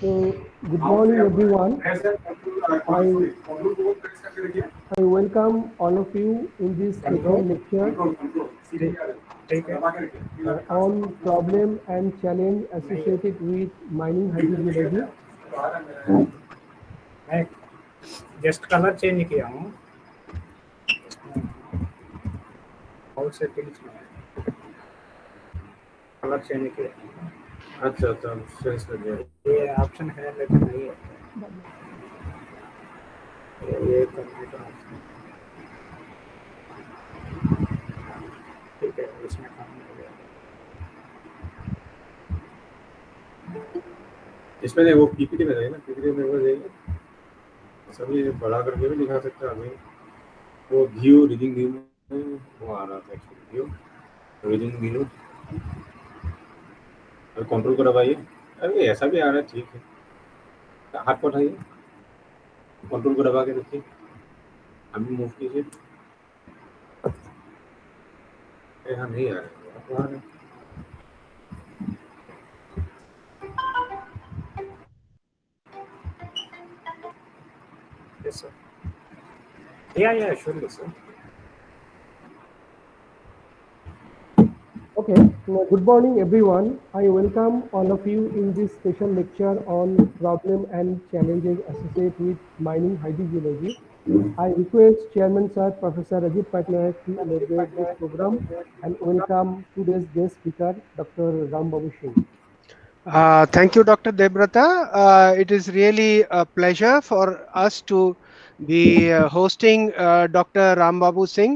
So, good morning, everyone. I welcome all of you in this special lecture on problem and challenge associated with mining hydrogeology. मैं just colour change किया हूँ और settings में colour change किया। अच्छा sense कर दिया। ये ऑप्शन है लेकिन नहीं है ये करने का ऑप्शन। ठीक है इसमें काम हो गया। इसमें नहीं, वो पीपीटी में रहेगा ना, पीपीटी में वो रहेगा सभी बड़ा करके भी दिखा सकता है। अभी वो व्यू रीडिंग व्यू में वो आ रहा था एक्चुअली, व्यू रीडिंग व्यू और कंट्रोल को दबाइए। अरे ऐसा भी आ रहा है, ठीक है। हाथ को उठाइए, कंट्रोल को दबा के देखिए, अभी मूव कीजिए। यहाँ नहीं आ रहा है। Yes, sir. Yeah, surely, sir. Okay, good morning, everyone. I welcome all of you in this special lecture on problem and challenges associated with mining hydrogeology. I request Chairman Sir Professor Rajit Patnaik to elaborate this program and welcome today's guest speaker, Dr. Ram Babu Singh. Thank you, Dr. Debrata. It is really a pleasure for us to be hosting Dr. Rambabu Singh,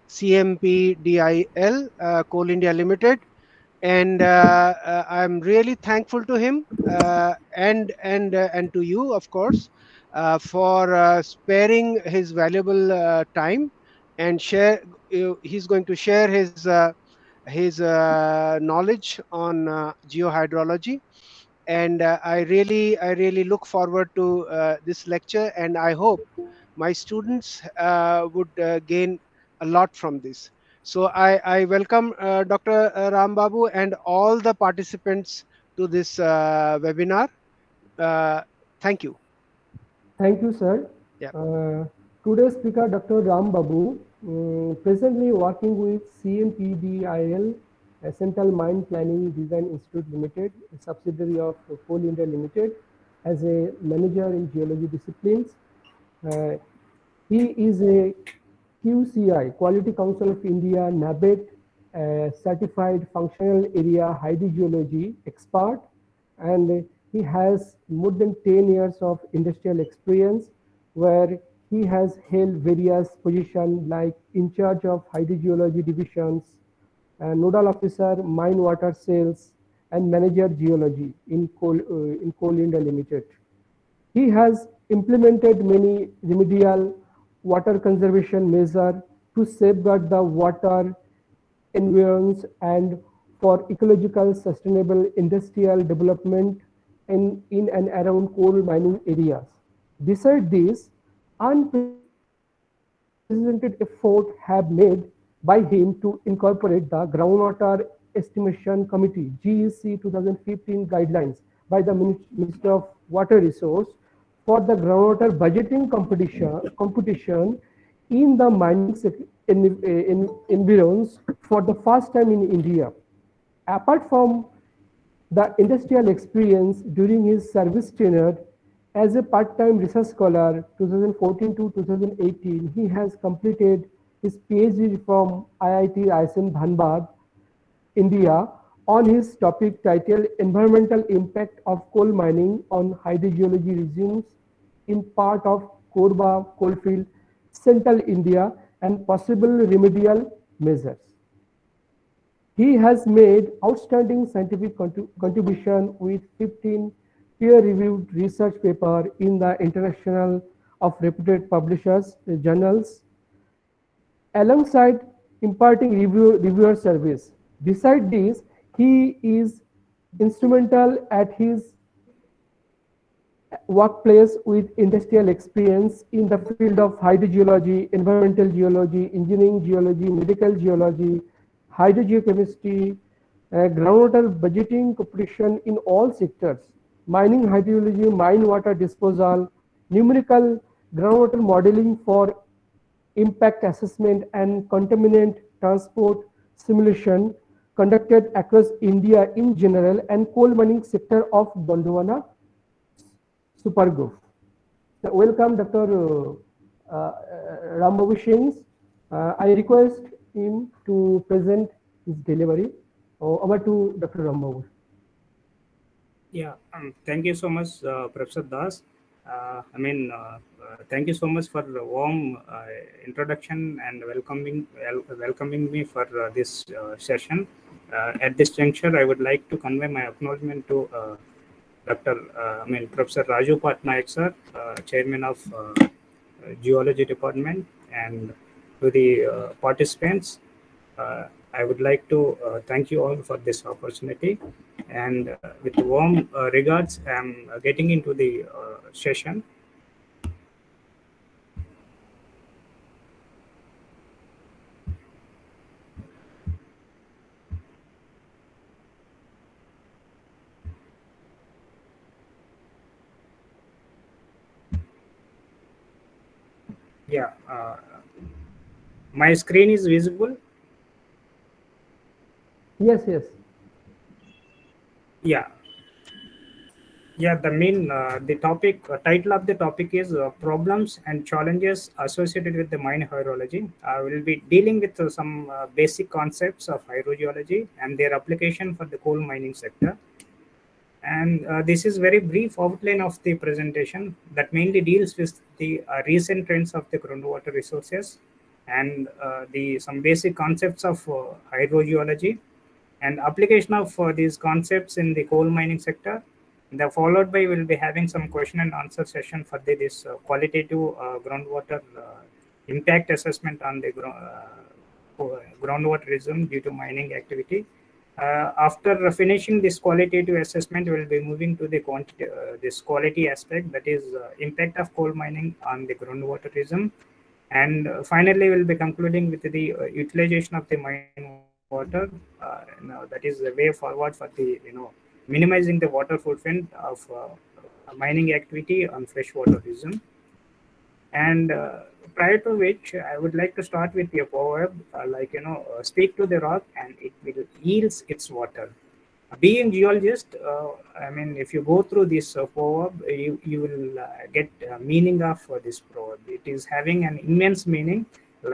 CMPDIL, Coal India Limited, and I'm really thankful to him and to you, of course, for sparing his valuable time and share. He's going to share his knowledge on geohydrology, and I really look forward to this lecture, and I hope my students would gain a lot from this. So I welcome Dr. Rambabu and all the participants to this webinar. Thank you. Thank you, sir. Yeah. Today's speaker, Dr. Ram Babu, presently working with CMPDIL, Central Mine Planning Design Institute Limited, a subsidiary of Coal India Limited, as a manager in geology disciplines. He is a QCI, Quality Council of India, NABET, certified functional area hydrogeology expert, and he has more than 10 years of industrial experience where he has held various positions like in charge of hydrogeology divisions, nodal officer, mine water sales, and manager geology in Coal India Limited. He has implemented many remedial water conservation measures to safeguard the water environs and for ecological sustainable industrial development in and around coal mining areas. Besides this, unprecedented efforts have made by him to incorporate the Groundwater Estimation Committee GEC 2015 guidelines by the Ministry of Water Resource for the groundwater budgeting competition in the mining environs for the first time in India. Apart from the industrial experience during his service tenure as a part-time research scholar 2014 to 2018, he has completed his PhD from IIT ISM Dhanbad, India, on his topic titled Environmental Impact of Coal Mining on Hydrogeology Regimes in part of Korba coalfield, Central India, and possible remedial measures. He has made outstanding scientific contribution with 15 peer-reviewed research papers in the international of reputed publishers, journals, alongside imparting reviewer service. Besides this, he is instrumental at his workplace with industrial experience in the field of hydrogeology, environmental geology, engineering geology, medical geology, hydrogeochemistry, groundwater budgeting competition in all sectors. mining hydrology, mine water disposal, numerical groundwater modeling for impact assessment, and contaminant transport simulation conducted across India in general and coal mining sector of Gondwana Supergroup. Welcome, Dr. Rambabu Singh. I request him to present his delivery. Over to Dr. Rambabu. Yeah, thank you so much, Professor Das. Thank you so much for the warm introduction and welcoming me for this session. At this juncture, I would like to convey my acknowledgement to Professor Raju Patnaik sir, Chairman of Geology Department, and to the participants. I would like to thank you all for this opportunity, and with warm regards, I'm getting into the session. Yeah, my screen is visible. Yes, yes. Yeah. Yeah, the topic, title of the topic is problems and challenges associated with the mine hydrology. I will be dealing with some basic concepts of hydrogeology and their application for the coal mining sector. And this is very brief outline of the presentation that mainly deals with the recent trends of the groundwater resources and some basic concepts of hydrogeology and application of these concepts in the coal mining sector. The followed by will be having some question and answer session for this qualitative groundwater impact assessment on the groundwater regime due to mining activity. After finishing this qualitative assessment, we will be moving to the this quality aspect, that is impact of coal mining on the groundwater regime, and finally we'll be concluding with the utilization of the mine water. That is the way forward for the minimizing the water footprint of mining activity on freshwater regime. And prior to which, I would like to start with a proverb, speak to the rock and it will yields its water. Being geologist, if you go through this proverb, you will get meaning of this proverb. It is having an immense meaning.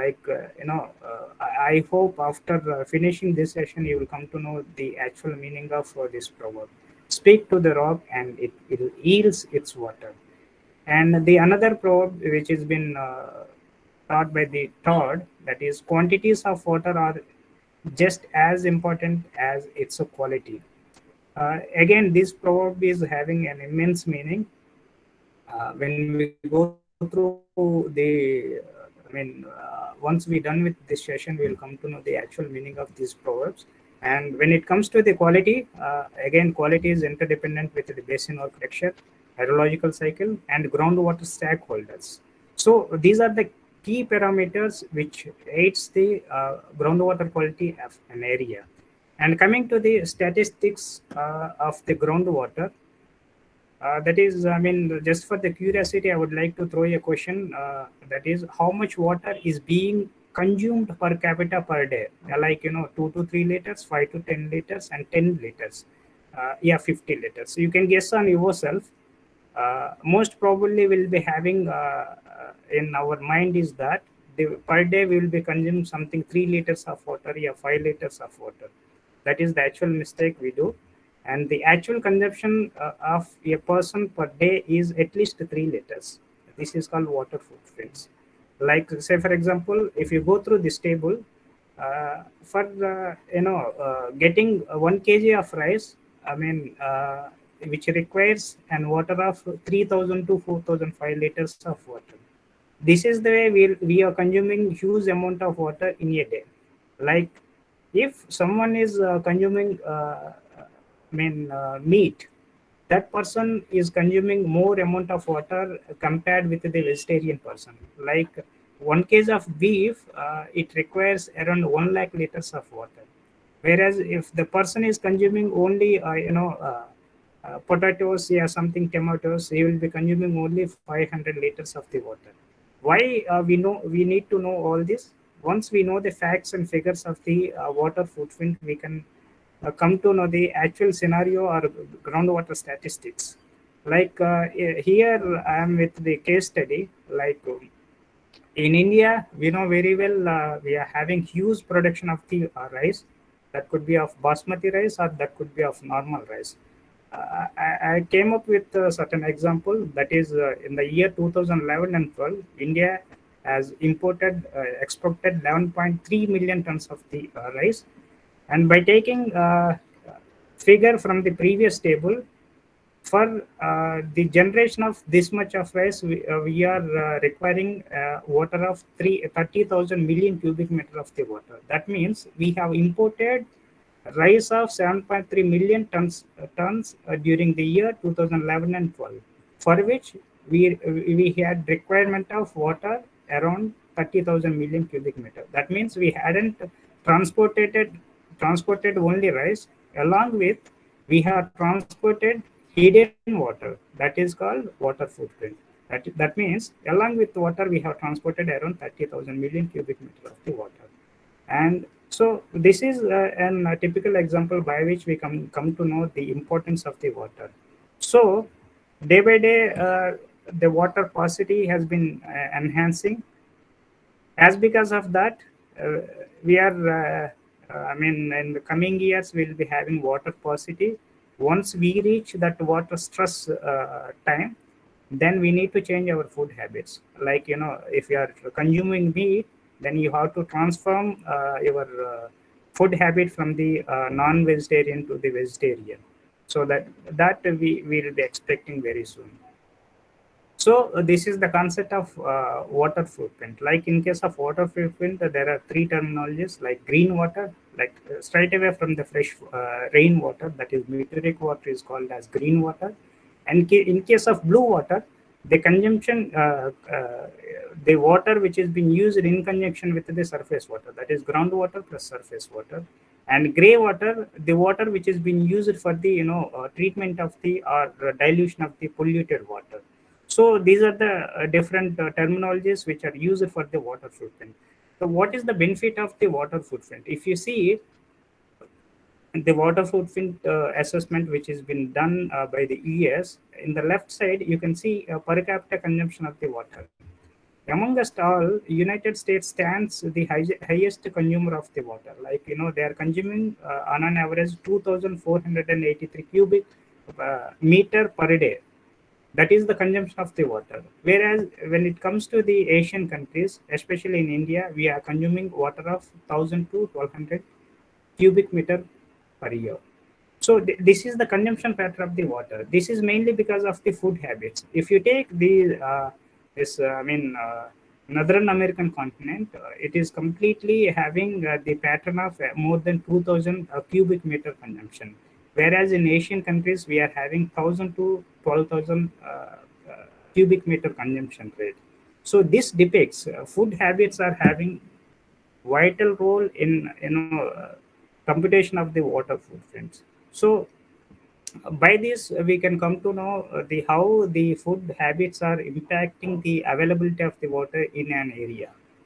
I hope after finishing this session, you will come to know the actual meaning of this proverb. Speak to the rock and it yields its water. And the another proverb which has been taught by the Todd, that is quantities of water are just as important as its quality. Again, this proverb is having an immense meaning. When we go through the once we're done with this session, we'll come to know the actual meaning of these proverbs. And when it comes to the quality, again, quality is interdependent with the basin architecture, hydrological cycle, and groundwater stakeholders. So these are the key parameters which aids the groundwater quality of an area. And coming to the statistics of the groundwater, that is, just for the curiosity, I would like to throw a question. That is, how much water is being consumed per capita per day? 2 to 3 liters, 5 to 10 liters, and 10 liters. 50 liters. So you can guess on yourself. Most probably will be having in our mind is that per day we will be consuming something 3 liters of water, 5 liters of water. That is the actual mistake we do. And the actual consumption of a person per day is at least 3 liters. This is called water footprints. Like, say, for example, if you go through this table, for getting 1 kg of rice, which requires an water of 3,000 to 4,005 liters of water. This is the way we are consuming huge amount of water in a day. Like, if someone is consuming meat, that person is consuming more amount of water compared with the vegetarian person. Like 1 kg of beef, it requires around 1 lakh liters of water. Whereas if the person is consuming only potatoes, yeah, something tomatoes, he will be consuming only 500 liters of the water. Why we need to know all this? Once we know the facts and figures of the water footprint, we can come to know the actual scenario or groundwater statistics. Like here, I am with the case study. Like in India, we know very well we are having huge production of the rice. That could be of basmati rice or that could be of normal rice. I came up with a certain example, that is in the year 2011 and 12, India has exported 11.3 million tons of the rice. And by taking figure from the previous table, for the generation of this much of rice, we are requiring water of 30,000 million cubic meter of the water. That means we have imported rise of 7.3 million tons during the year 2011 and 12, for which we had requirement of water around 30,000 million cubic meter. That means we hadn't transported only rice, along with we have transported hidden water, that is called water footprint. That means along with water we have transported around 30,000 million cubic meter of the water. And so this is a typical example by which we come to know the importance of the water. So day by day, the water paucity has been enhancing. As because of that, we are, in the coming years, we'll be having water paucity. Once we reach that water stress time, then we need to change our food habits. Like, if you are consuming meat, then you have to transform your food habit from the non-vegetarian to the vegetarian. So that we will be expecting very soon. So this is the concept of water footprint. Like in case of water footprint, there are three terminologies, like green water, like straight away from the fresh rainwater, that is meteoric water, is called as green water. And in case of blue water, the consumption, the water which is being used in conjunction with the surface water, that is groundwater plus surface water. And gray water, the water which is being used for the treatment of the or dilution of the polluted water. So these are the different terminologies which are used for the water footprint. So what is the benefit of the water footprint? If you see the water footprint assessment which has been done by the US, in the left side you can see per capita consumption of the water. Among us all, United States stands the highest consumer of the water. Like, they are consuming on an average 2,483 cubic meter per day. That is the consumption of the water. Whereas when it comes to the Asian countries, especially in India, we are consuming water of 1,000 to 1,200 cubic meter per year. So this is the consumption pattern of the water. This is mainly because of the food habits. If you take the Northern American continent, it is completely having the pattern of more than 2,000 cubic meter consumption. Whereas in Asian countries, we are having 1,000 to 12,000 cubic meter consumption rate. So this depicts food habits are having vital role in computation of the water footprints. So by this we can come to know how the food habits are impacting the availability of the water in an area.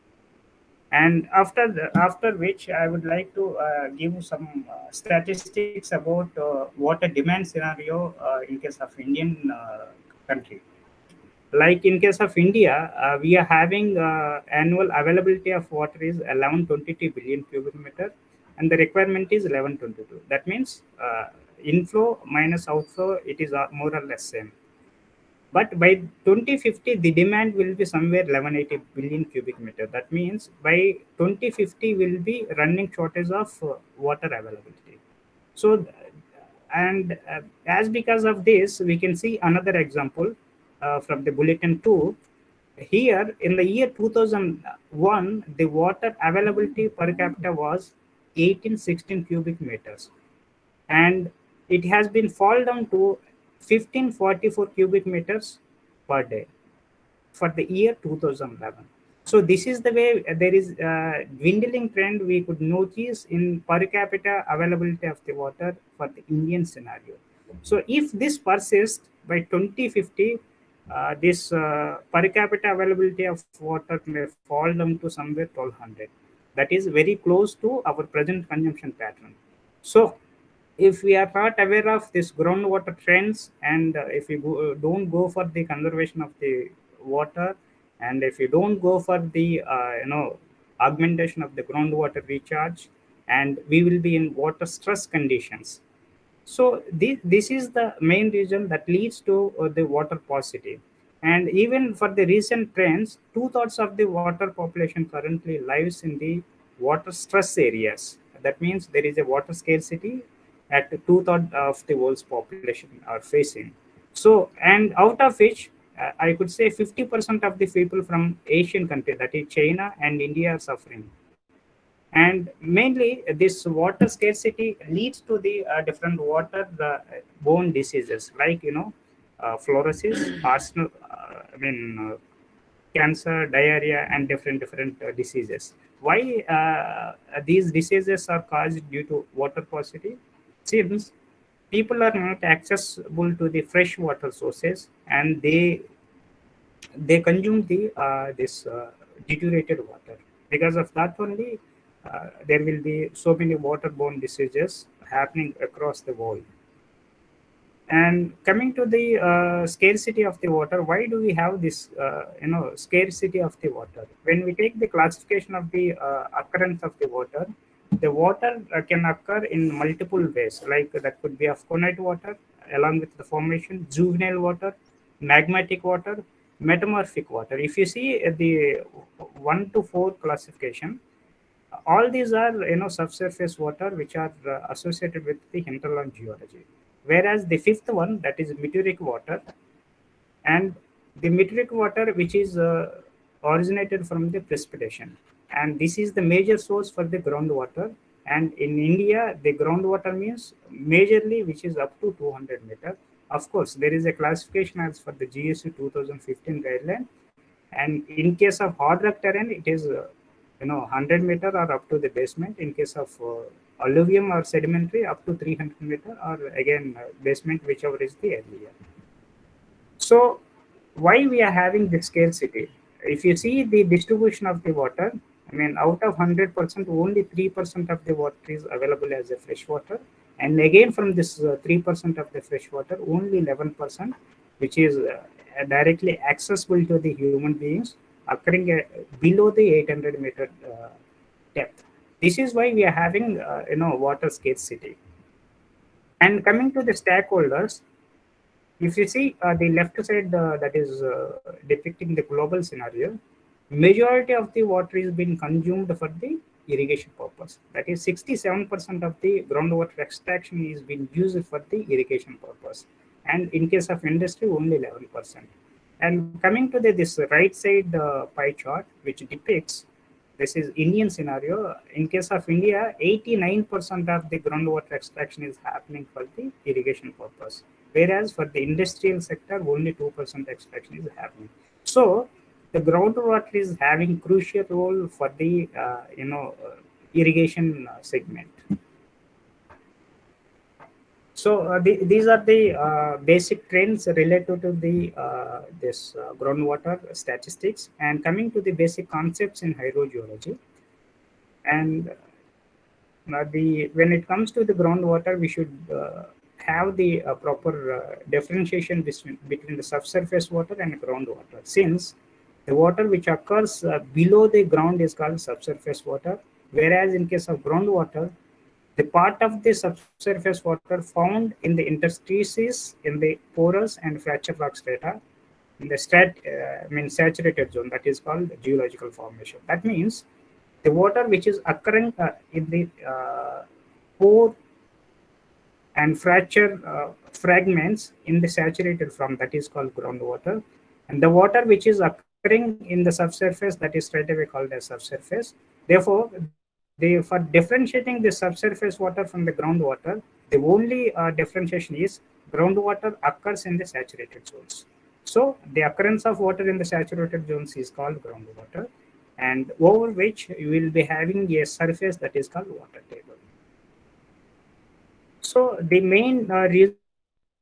And after which I would like to give some statistics about water demand scenario in case of Indian country. Like in case of India, we are having annual availability of water is 1122 billion cubic meter, and the requirement is 1122. That means inflow minus outflow, it is more or less same. But by 2050, the demand will be somewhere 1180 billion cubic meter. That means by 2050, will be running shortage of water availability. So, and as because of this, we can see another example from the bulletin 2. Here, in the year 2001, the water availability per capita was 1816 cubic meters. And it has been fall down to 1544 cubic meters per day for the year 2011. So this is the way there is a dwindling trend we could notice in per capita availability of the water for the Indian scenario. So if this persists by 2050, this per capita availability of water may fall down to somewhere 1200. That is very close to our present consumption pattern. So if we are not aware of this groundwater trends, and if we don't go for the conservation of the water, and if you don't go for the augmentation of the groundwater recharge, and we will be in water stress conditions. So this is the main reason that leads to the water paucity. And even for the recent trends, 2/3 of the water population currently lives in the water stress areas. That means there is a water scarcity at 2/3 of the world's population are facing. So, and out of which, I could say 50% of the people from Asian countries, that is China and India, are suffering. And mainly this water scarcity leads to the different water borne diseases like fluorosis, arsenal, cancer, diarrhea, and different diseases. Why these diseases are caused due to water paucity? Since people are not accessible to the fresh water sources, and they consume the this deteriorated water. Because of that only, there will be so many waterborne diseases happening across the world. And coming to the scarcity of the water, why do we have this scarcity of the water? When we take the classification of the occurrence of the water can occur in multiple ways. Like that could be of conite water along with the formation, juvenile water, magmatic water, metamorphic water. If you see the 1 to 4 classification, all these are subsurface water which are associated with the hinterland geology. Whereas the fifth one, that is meteoric water, and the meteoric water which is originated from the precipitation, and this is the major source for the groundwater. And in India, the groundwater means majorly which is up to 200 meter. Of course, there is a classification as for the GSU 2015 guideline, and in case of hard rock terrain, it is 100 meter or up to the basement. In case of alluvium or sedimentary, up to 300 meter, or again basement, whichever is the earlier. So why we are having this scarcity? If you see the distribution of the water, out of 100%, only 3% of the water is available as a fresh water. And again, from this 3% of the fresh water, only 11%, which is directly accessible to the human beings, occurring below the 800 meter depth. This is why we are having water scarcity. And coming to the stakeholders, if you see the left side that is depicting the global scenario, majority of the water is being consumed for the irrigation purpose. That is 67% of the groundwater extraction is being used for the irrigation purpose. And in case of industry, only 11%. And coming to this right side pie chart, which depicts, this is Indian scenario. In case of India, 89% of the groundwater extraction is happening for the irrigation purpose. Whereas for the industrial sector, only 2% extraction is happening. So the groundwater is having crucial role for the irrigation segment. So these are the basic trends related to the this groundwater statistics. And coming to the basic concepts in hydrogeology, and when it comes to the groundwater, we should have the proper differentiation between the subsurface water and groundwater, since the water which occurs below the ground is called subsurface water, whereas in case of groundwater, the part of the subsurface water found in the interstices in the porous and fracture rock strata in the saturated zone, that is called geological formation. That means the water which is occurring in the pore and fracture fragments in the saturated form, that is called groundwater, and the water which is occurring in the subsurface, that is straight away called as subsurface. Therefore, for differentiating the subsurface water from the groundwater, the only differentiation is groundwater occurs in the saturated zones. So the occurrence of water in the saturated zones is called groundwater, and over which you will be having a surface that is called water table. So the main reason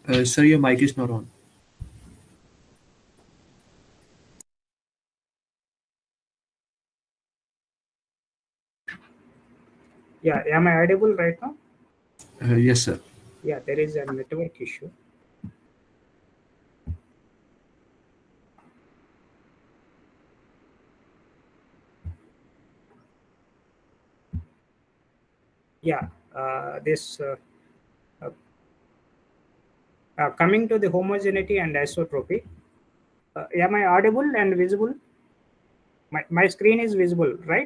Sir, your mic is not on. Yeah, am I audible right now? Yes, sir. Yeah, there is a network issue. Yeah, this coming to the homogeneity and isotropy. Am I audible and visible? My screen is visible, right?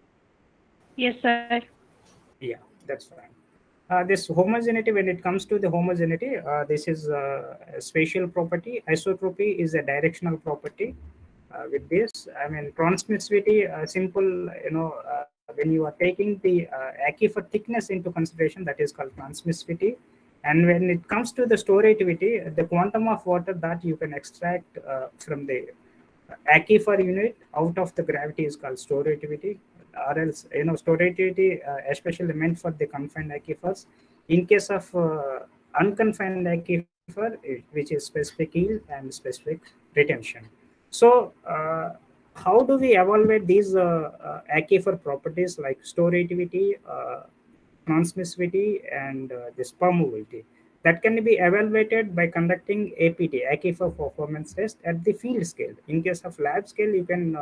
Yes, sir. Yeah, that's fine. This homogeneity, when it comes to the homogeneity, this is a spatial property. Isotropy is a directional property. With this, I mean, transmissivity, simple, when you are taking the Aquifer thickness into consideration, that is called transmissivity. And when it comes to the storativity, the quantum of water that you can extract from the Aquifer unit out of the gravity is called storativity, or else, storativity especially meant for the confined aquifers. In case of unconfined aquifer, which is specific yield and specific retention. So, how do we evaluate these aquifer properties like storativity, transmissivity, and this permeability? That can be evaluated by conducting APT, aquifer performance test, at the field scale. In case of lab scale, you can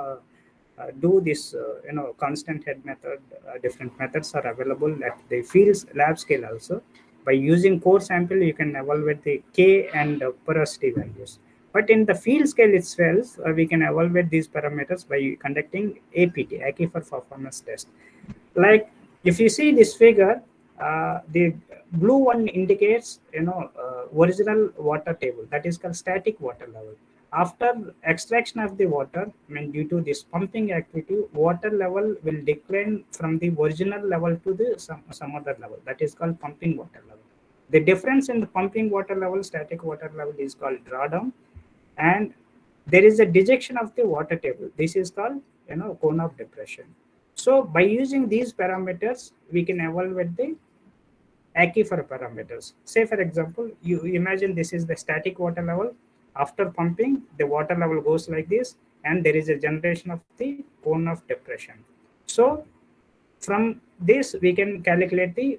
do this, constant head method. Different methods are available at the field lab scale also. By using core sample, you can evaluate the K and porosity values. But in the field scale itself, we can evaluate these parameters by conducting APT, aquifer performance test. Like if you see this figure, the blue one indicates original water table, that is called static water level. After extraction of the water, I mean, due to this pumping activity, water level will decline from the original level to the some other level, that is called pumping water level. The difference in the pumping water level, static water level, is called drawdown, and there is a dejection of the water table. This is called cone of depression. So by using these parameters, we can evaluate the aquifer parameters. Say for example, you imagine this is the static water level. After pumping, the water level goes like this, and there is a generation of the cone of depression. So from this, we can calculate the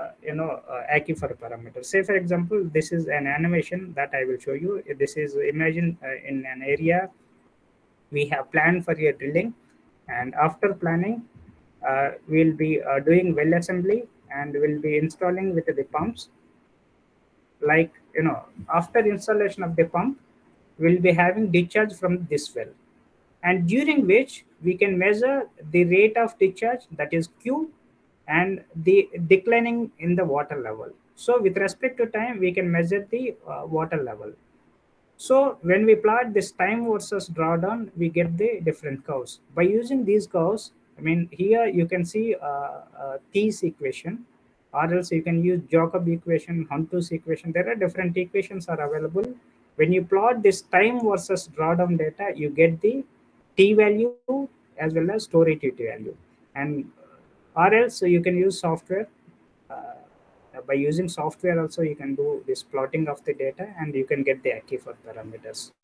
aquifer parameters. Say for example, this is an animation that I will show you. This is, imagine in an area we have planned for a drilling, and after planning, we'll be doing well assembly, and we'll be installing with the pumps. Like after installation of the pump, we'll be having discharge from this well, and during which we can measure the rate of discharge, that is Q, and the declining in the water level. So with respect to time, we can measure the water level. So when we plot this time versus drawdown, we get the different curves. By using these curves, I mean, here you can see Thies equation, or else you can use Jacob equation, Hunter's equation. There are different equations are available. When you plot this time versus drawdown data, you get the T value as well as storativity value. And or else you can use software. By using software also, you can do this plotting of the data, and you can get the aquifer parameters.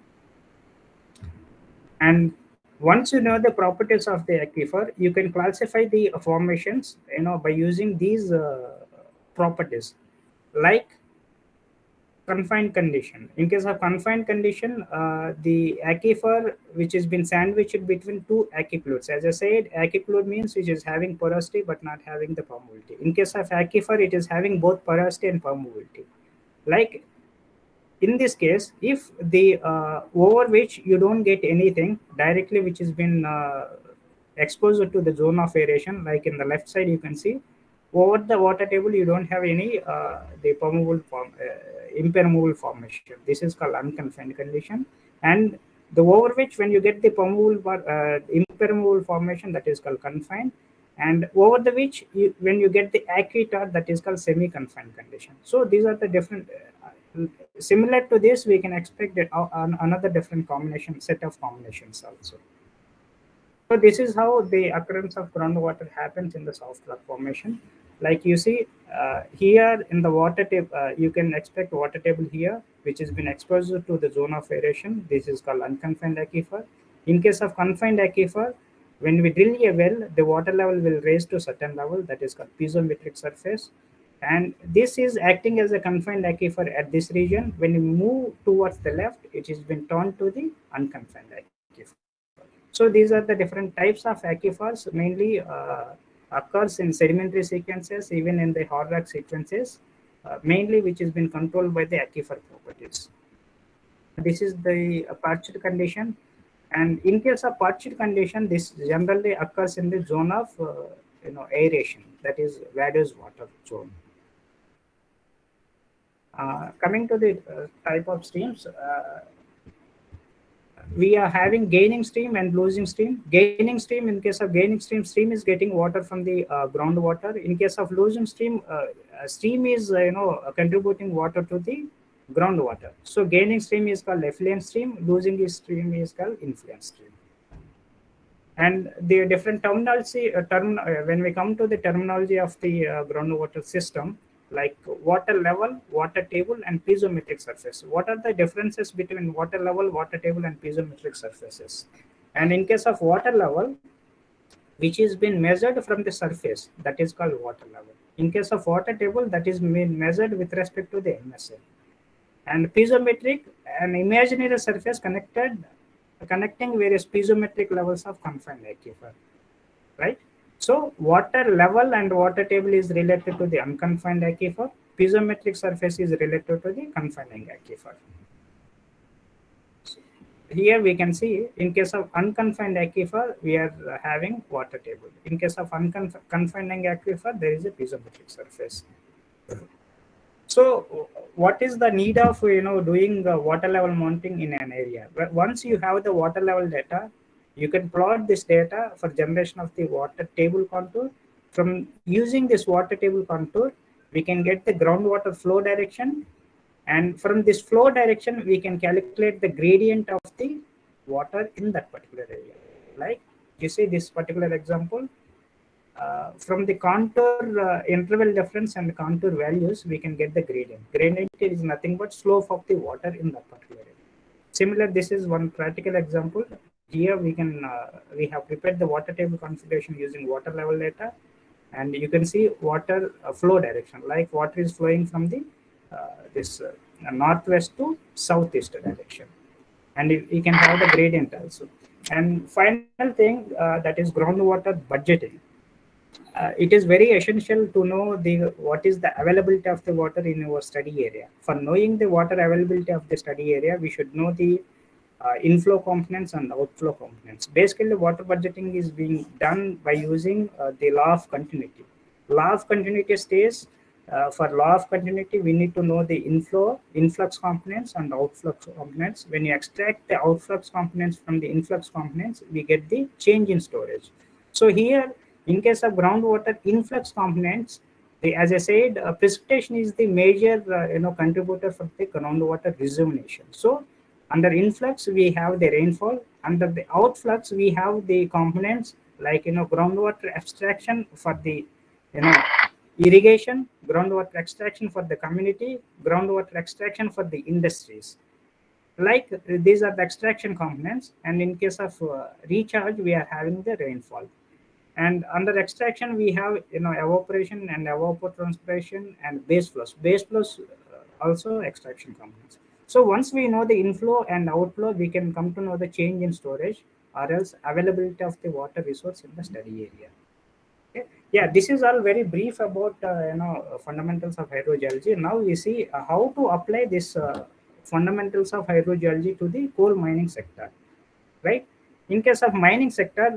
And once you know the properties of the aquifer, you can classify the formations by using these properties. Like confined condition. In case of confined condition, the aquifer which has been sandwiched between two aquifluids. As I said, aquifluid means which is having porosity but not having the permeability. In case of aquifer, it is having both porosity and permeability. Like in this case, if the over which you don't get anything directly, which has been exposed to the zone of aeration, like in the left side you can see, over the water table you don't have any the permeable impermeable formation. This is called unconfined condition. And the over which, when you get the permeable impermeable formation, that is called confined. And over the which when you get the aquitard, that is called semi-confined condition. So these are the different similar to this, we can expect that another different combination set of combinations also. So this is how the occurrence of groundwater happens in the soft rock formation. Like you see here in the water table, you can expect water table here, which has been exposed to the zone of aeration. This is called unconfined aquifer. In case of confined aquifer, when we drill a well, the water level will raise to a certain level, that is called piezometric surface. And this is acting as a confined aquifer at this region. When you move towards the left, it has been turned to the unconfined aquifer. So these are the different types of aquifers, mainly occurs in sedimentary sequences, even in the hard rock sequences, mainly which has been controlled by the aquifer properties. This is the parched condition. And in case of parched condition, this generally occurs in the zone of aeration, that is Wadew's water zone. Coming to the type of streams, we are having gaining stream and losing stream. Gaining stream, in case of gaining stream, stream is getting water from the groundwater. In case of losing stream, stream is contributing water to the groundwater. So gaining stream is called effluent stream, losing stream is called influent stream. And the different terminology, when we come to the terminology of the groundwater system, like water level, water table, and piezometric surface. What are the differences between water level, water table, and piezometric surfaces? And in case of water level, which is been measured from the surface, that is called water level. In case of water table, that is measured with respect to the MSL. And piezometric, an imaginary surface connecting various piezometric levels of confined aquifer, right? So water level and water table is related to the unconfined aquifer. Piezometric surface is related to the confining aquifer. So here we can see, in case of unconfined aquifer, we are having water table. In case of confining aquifer, there is a piezometric surface. So what is the need of doing water level mounting in an area? Once you have the water level data, you can plot this data for generation of the water table contour. From using this water table contour, we can get the groundwater flow direction. And from this flow direction, we can calculate the gradient of the water in that particular area. Like you see this particular example, from the contour interval difference and contour values, we can get the gradient. Gradient is nothing but slope of the water in that particular area. Similar, this is one practical example. Here we can we have prepared the water table configuration using water level data, and you can see water flow direction, like water is flowing from the this northwest to southeast direction, and you can have the gradient also. And final thing, that is groundwater budgeting. It is very essential to know what is the availability of the water in our study area. For knowing the water availability of the study area, we should know the inflow components and outflow components. Basically, water budgeting is being done by using the law of continuity. Law of continuity states, for law of continuity, we need to know the influx components and outflux components. When you extract the outflux components from the influx components, we get the change in storage. So here, in case of groundwater influx components, as I said, precipitation is the major contributor for the groundwater rejuvenation. So under influx, we have the rainfall. Under the outflux, we have the components like groundwater abstraction for the irrigation, groundwater extraction for the community, groundwater extraction for the industries. Like these are the extraction components, and in case of recharge, we are having the rainfall. And under extraction, we have evaporation and evapotranspiration and base flows. Base flows also extraction components. So once we know the inflow and outflow, we can come to know the change in storage or else availability of the water resource in the study area. Okay. Yeah, this is all very brief about fundamentals of hydrogeology. Now we see how to apply this fundamentals of hydrogeology to the coal mining sector, right? In case of mining sector,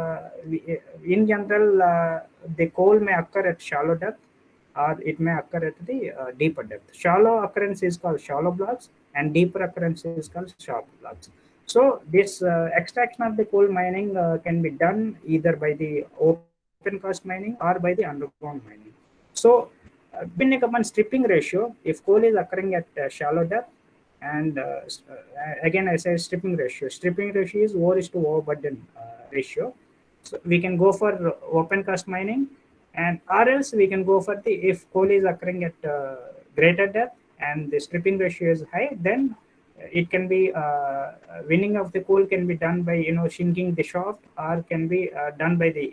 in general, the coal may occur at shallow depth, or it may occur at the deeper depth. Shallow occurrence is called shallow blocks, and deeper occurrence is called shallow blocks. So this extraction of the coal mining can be done either by the open cast mining or by the underground mining. So depending upon stripping ratio, if coal is occurring at shallow depth, and again I say stripping ratio is ore is to overburden ratio. So we can go for open cast mining, And or else we can go for the, if coal is occurring at greater depth and the stripping ratio is high, then it can be winning of the coal can be done by sinking the shaft, or can be done by the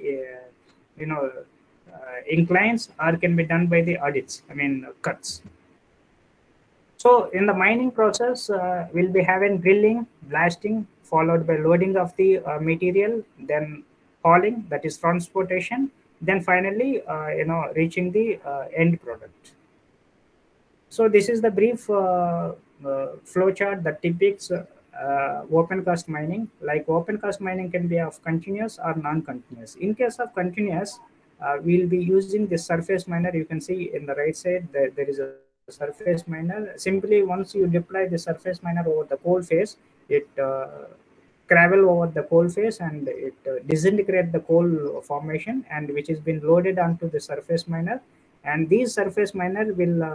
inclines, or can be done by the audits, cuts. So in the mining process, we'll be having drilling, blasting, followed by loading of the material, then hauling, that is transportation, then finally reaching the end product. So this is the brief flow chart that depicts open cast mining. Like, open cast mining can be of continuous or non-continuous. In case of continuous, we'll be using the surface miner. You can see in the right side there is a surface miner. Simply, once you deploy the surface miner over the coal face, it travel over the coal face and it disintegrate the coal formation, and which has been loaded onto the surface miner. And these surface miner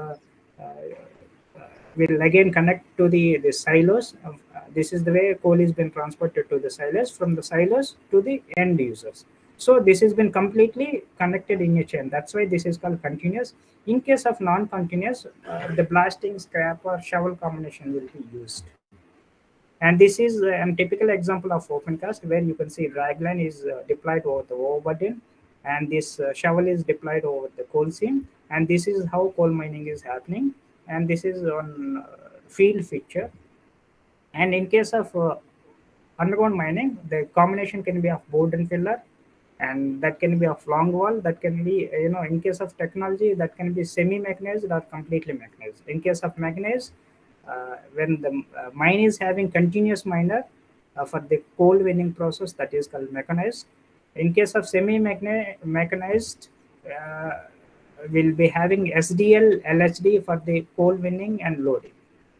will again connect to the silos. This is the way coal has been transported to the silos, from the silos to the end users. So this has been completely connected in a chain. That's why this is called continuous. In case of non-continuous, the blasting, scrap, or shovel combination will be used. And this is a typical example of open cast, where you can see dragline is deployed over the overburden, and this shovel is deployed over the coal seam. And this is how coal mining is happening. And this is on field picture. And in case of underground mining, the combination can be of board and pillar, and that can be of long wall, that can be, in case of technology, that can be semi-mechanized or completely mechanized. In case of mechanized, when the mine is having continuous miner for the coal winning process, that is called mechanized. In case of semi-mechanized, we'll be having SDL, LHD for the coal winning and loading.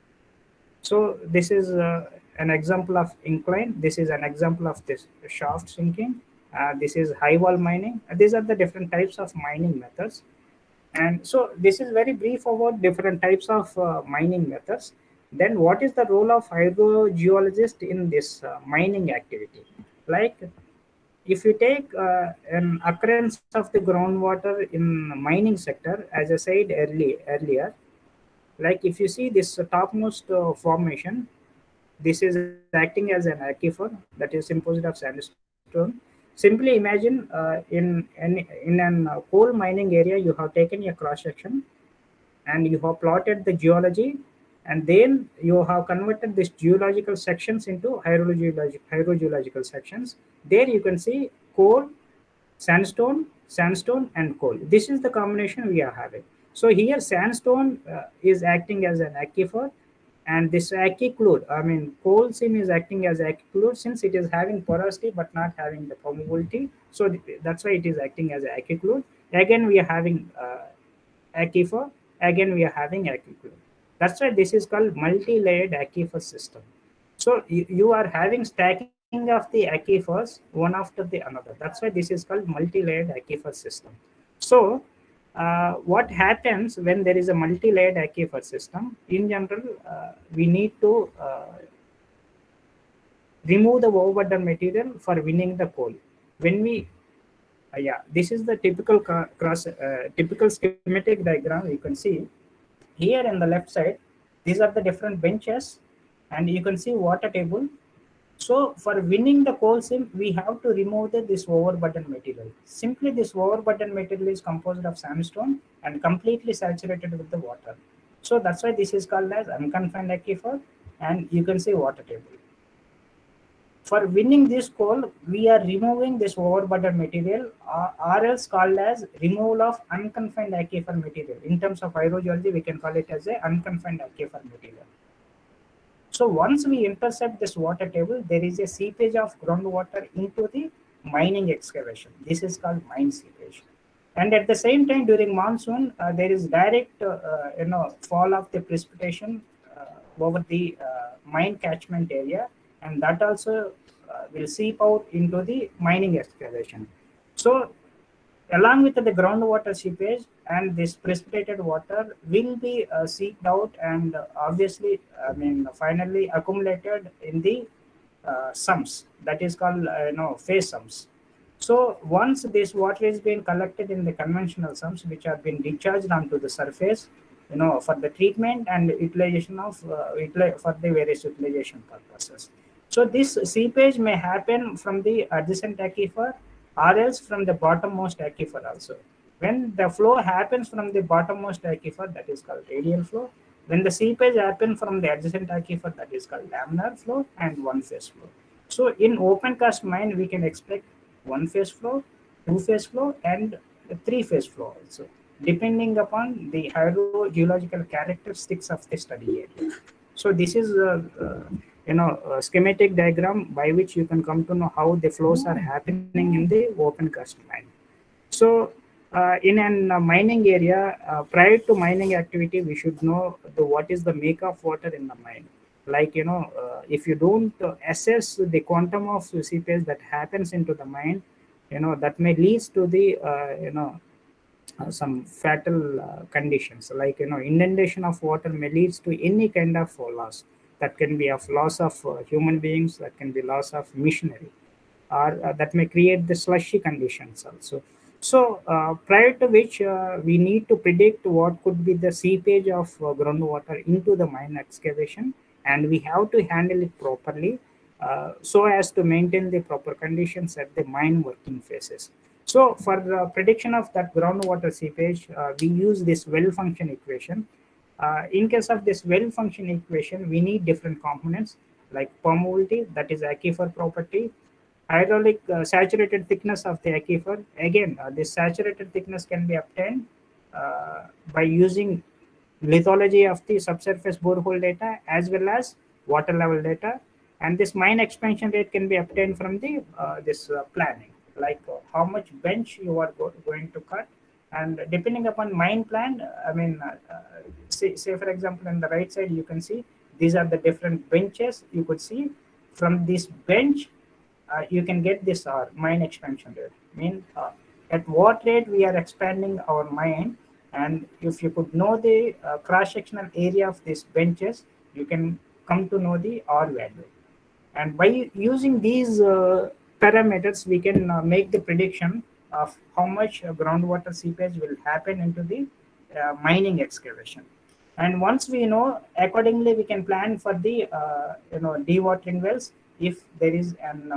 So this is an example of incline. This is an example of this shaft sinking. This is high wall mining. These are the different types of mining methods. And so this is very brief about different types of mining methods. Then what is the role of hydrogeologist in this mining activity? Like, if you take an occurrence of the groundwater in mining sector, as I said earlier, like if you see this topmost formation, this is acting as an aquifer, that is composed of sandstone. Simply imagine in an coal mining area, you have taken a cross section and you have plotted the geology, and then you have converted these geological sections into hydrogeological sections. There you can see coal, sandstone, and coal. This is the combination we are having. So here sandstone is acting as an aquifer, and this aciclude, coal seam is acting as aciclude, since it is having porosity but not having the permeability. So that's why it is acting as aciclude. Again we are having aquifer. Again we are having aciclude. That's why this is called multi-layered aquifer system. So you are having stacking of the aquifers one after the another. That's why this is called multi-layered aquifer system. So what happens when there is a multi-layered aquifer system? In general, we need to remove the overburden material for winning the coal. When we, this is the typical typical schematic diagram. You can see here in the left side, these are the different benches, and you can see water table. So for winning the coal seam, we have to remove this overburden material. Simply this overburden material is composed of sandstone and completely saturated with the water. So that's why this is called as unconfined aquifer, and you can see water table. For winning this coal, we are removing this overburden material, or else called as removal of unconfined aquifer material. In terms of hydrogeology, we can call it as a unconfined aquifer material. So once we intercept this water table, there is a seepage of groundwater into the mining excavation. This is called mine seepage. And at the same time, during monsoon, there is direct fall of the precipitation over the mine catchment area, and that also will seep out into the mining excavation. So along with the groundwater seepage and this precipitated water will be seeped out, and obviously, finally accumulated in the sumps. That is called face sumps. So once this water is being collected in the conventional sumps, which have been discharged onto the surface, for the treatment and utilization of for the various utilization purposes. So this seepage may happen from the adjacent aquifer or else from the bottommost aquifer also. When the flow happens from the bottommost aquifer, that is called radial flow. When the seepage happens from the adjacent aquifer, that is called laminar flow and one-phase flow. So in open cast mine, we can expect one-phase flow, two-phase flow, and three-phase flow also, depending upon the hydrogeological characteristics of the study area. So this is a schematic diagram by which you can come to know how the flows are happening in the open cast mine. So in a mining area, prior to mining activity, we should know what is the make of water in the mine. Like, if you don't assess the quantum of seepage that happens into the mine, that may lead to the some fatal conditions, like inundation of water may lead to any kind of loss. That can be of loss of human beings, that can be loss of machinery, or that may create the slushy conditions also. So prior to which we need to predict what could be the seepage of groundwater into the mine excavation, and we have to handle it properly so as to maintain the proper conditions at the mine working phases. So for the prediction of that groundwater seepage, we use this well function equation. In case of this well function equation, we need different components like permeability, that is aquifer property, hydraulic saturated thickness of the aquifer. Again, this saturated thickness can be obtained by using lithology of the subsurface borehole data as well as water level data, and this mine expansion rate can be obtained from the planning, like how much bench you are going to cut, and depending upon mine plan, say for example in the right side you can see these are the different benches. You could see from this bench you can get this mine expansion rate, at what rate we are expanding our mine. And if you could know the cross-sectional area of these benches, you can come to know the R value. And by using these parameters, we can make the prediction of how much groundwater seepage will happen into the mining excavation. And once we know, accordingly, we can plan for the dewatering wells if there is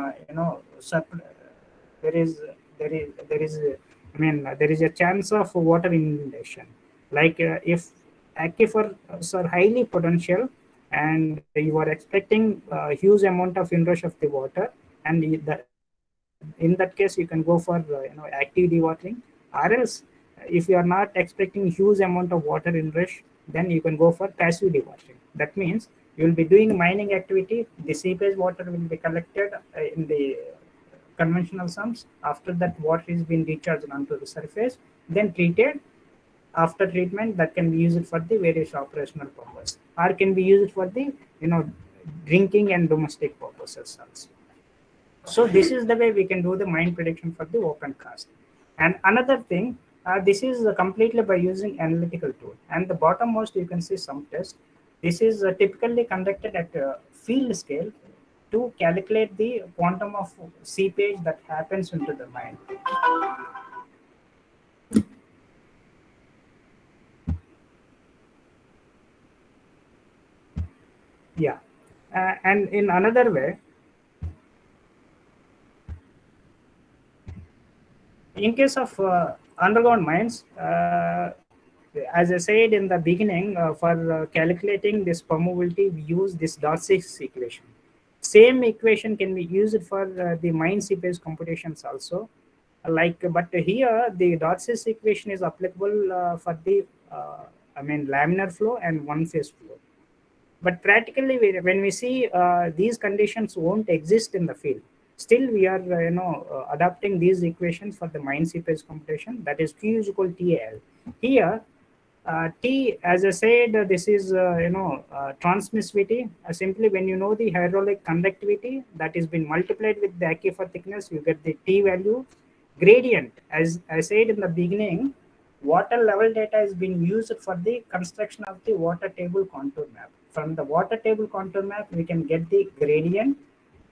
there is a chance of water inundation. Like if aquifers are highly potential and you are expecting a huge amount of inrush of the water, and in that case you can go for active dewatering, or else if you are not expecting huge amount of water inrush, then you can go for passive dewatering. That means you will be doing mining activity, the seepage water will be collected in the conventional sumps. After that, water is being discharged onto the surface, then treated. After treatment, that can be used for the various operational purposes, or can be used for the drinking and domestic purposes also. So this is the way we can do the mine prediction for the open cast. And another thing, this is completely by using analytical tool. And the bottommost you can see some test. This is typically conducted at a field scale to calculate the quantum of seepage that happens into the mine. Yeah, and in another way, in case of underground mines, as I said in the beginning, for calculating this permeability, we use this Dot-6 equation. Same equation can be used for the mine seepage computations also. But here the Dot-6 equation is applicable for the laminar flow and one-phase flow. But practically, when we see these conditions won't exist in the field, still we are adapting these equations for the mine seepage computation. That is Q is equal to TAL. Here, T, as I said, this is transmissivity. Simply when you know the hydraulic conductivity that is been multiplied with the aquifer thickness, you get the T value. Gradient, as I said in the beginning, water level data is being used for the construction of the water table contour map. From the water table contour map, we can get the gradient,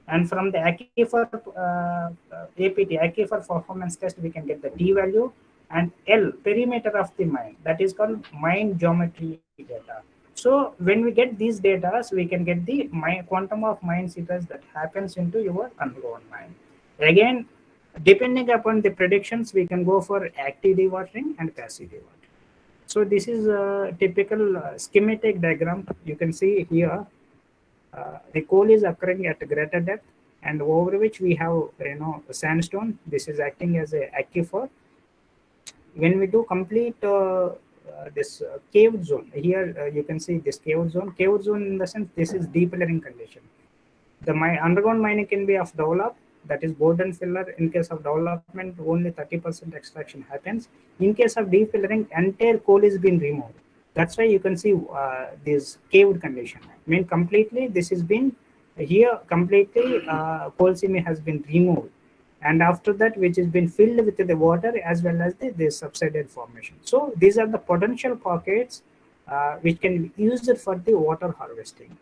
And from the aquifer APT, aquifer performance test, we can get the T value, and L, perimeter of the mine, that is called mine geometry data. So when we get these data, we can get the quantum of mine seepage that happens into your underground mine. Again, depending upon the predictions, we can go for active dewatering and passive dewatering. So this is a typical schematic diagram. You can see here, the coal is occurring at a greater depth, and over which we have sandstone. This is acting as a aquifer. When we do complete this cave zone, here you can see this cave zone. Cave zone in the sense, this is deep layering condition. The underground mining can be of develop, that is bored and filler. In case of development, only 30% extraction happens. In case of deep layering, entire coal is being removed. That's why you can see this caved condition. I mean, completely this has been here, completely coal seam has been removed, and after that, which has been filled with the water as well as the subsided formation. So these are the potential pockets which can be used for the water harvesting.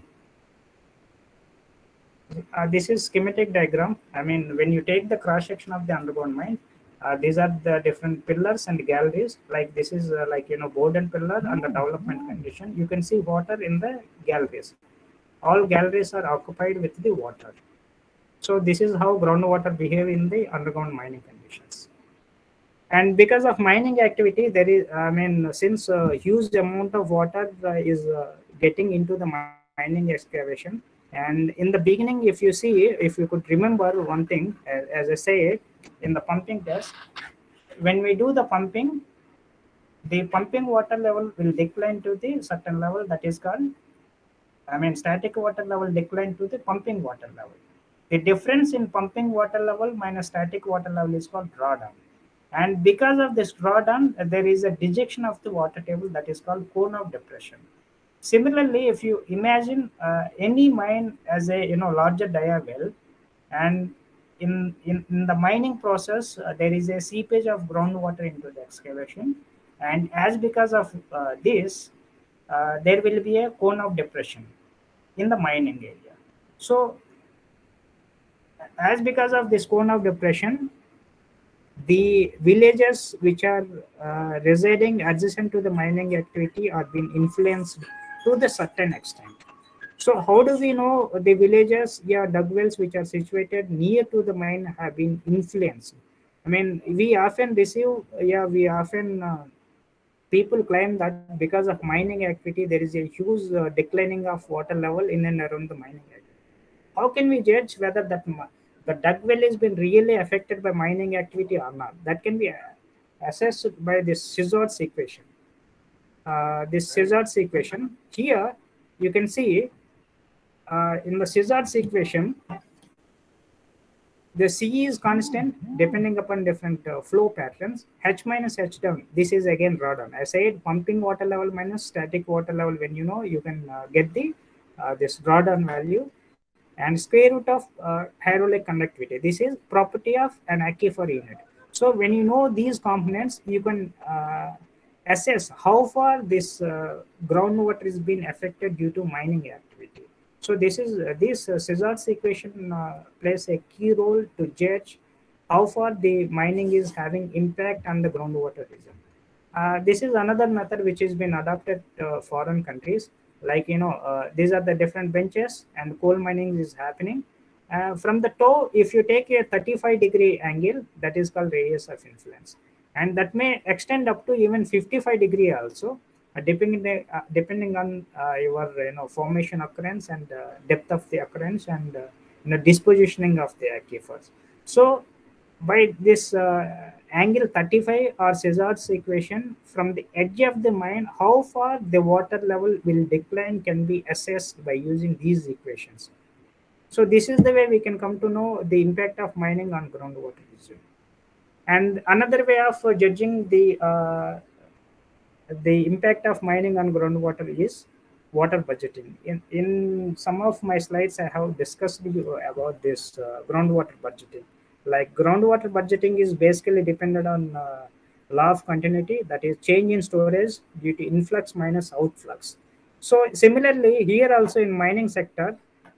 This is schematic diagram. I mean, when you take the cross section of the underground mine, these are the different pillars and galleries. Like this is board and pillar under development condition. You can see water in the galleries. All galleries are occupied with the water. So this is how groundwater behave in the underground mining conditions. And because of mining activity, there is, since a huge amount of water is getting into the mining excavation. And in the beginning, if you could remember one thing, as I said, in the pumping test, when we do the pumping water level will decline to the certain level, that is called, static water level decline to the pumping water level. The difference in pumping water level minus static water level is called drawdown. And because of this drawdown, there is a dejection of the water table, that is called cone of depression. Similarly, if you imagine any mine as a larger dia well, and in the mining process, there is a seepage of groundwater into the excavation, and as because of this, there will be a cone of depression in the mining area. So, as because of this cone of depression, the villages which are residing adjacent to the mining activity are being influenced to the certain extent. So how do we know the villages, dug wells which are situated near to the mine have been influenced? We often receive, people claim that because of mining activity, there is a huge declining of water level in and around the mining area. How can we judge whether that the dug well has been really affected by mining activity or not? That can be assessed by this Shizard's equation. This Shizard's equation, here you can see in the Shizard's equation, the C is constant depending upon different flow patterns. H minus H down, this is again drawdown. I said pumping water level minus static water level, when you can get the this drawdown value, and square root of hydraulic conductivity. This is property of an aquifer unit. So when you know these components, you can assess how far this groundwater is being affected due to mining activity. So this is this Shizard's equation plays a key role to judge how far the mining is having impact on the groundwater region. This is another method which has been adopted foreign countries. Like these are the different benches, and coal mining is happening. From the toe, if you take a 35-degree angle, that is called radius of influence, and that may extend up to even 55-degree also, depending on your formation occurrence and depth of the occurrence and dispositioning of the aquifers. So by this angle 35 or Shizard's equation, from the edge of the mine, how far the water level will decline can be assessed by using these equations. So this is the way we can come to know the impact of mining on groundwater region. And another way of judging the impact of mining on groundwater is water budgeting. In some of my slides, I have discussed about this groundwater budgeting. Like groundwater budgeting is basically dependent on law of continuity, that is change in storage due to influx minus outflux. So similarly, here also in mining sector,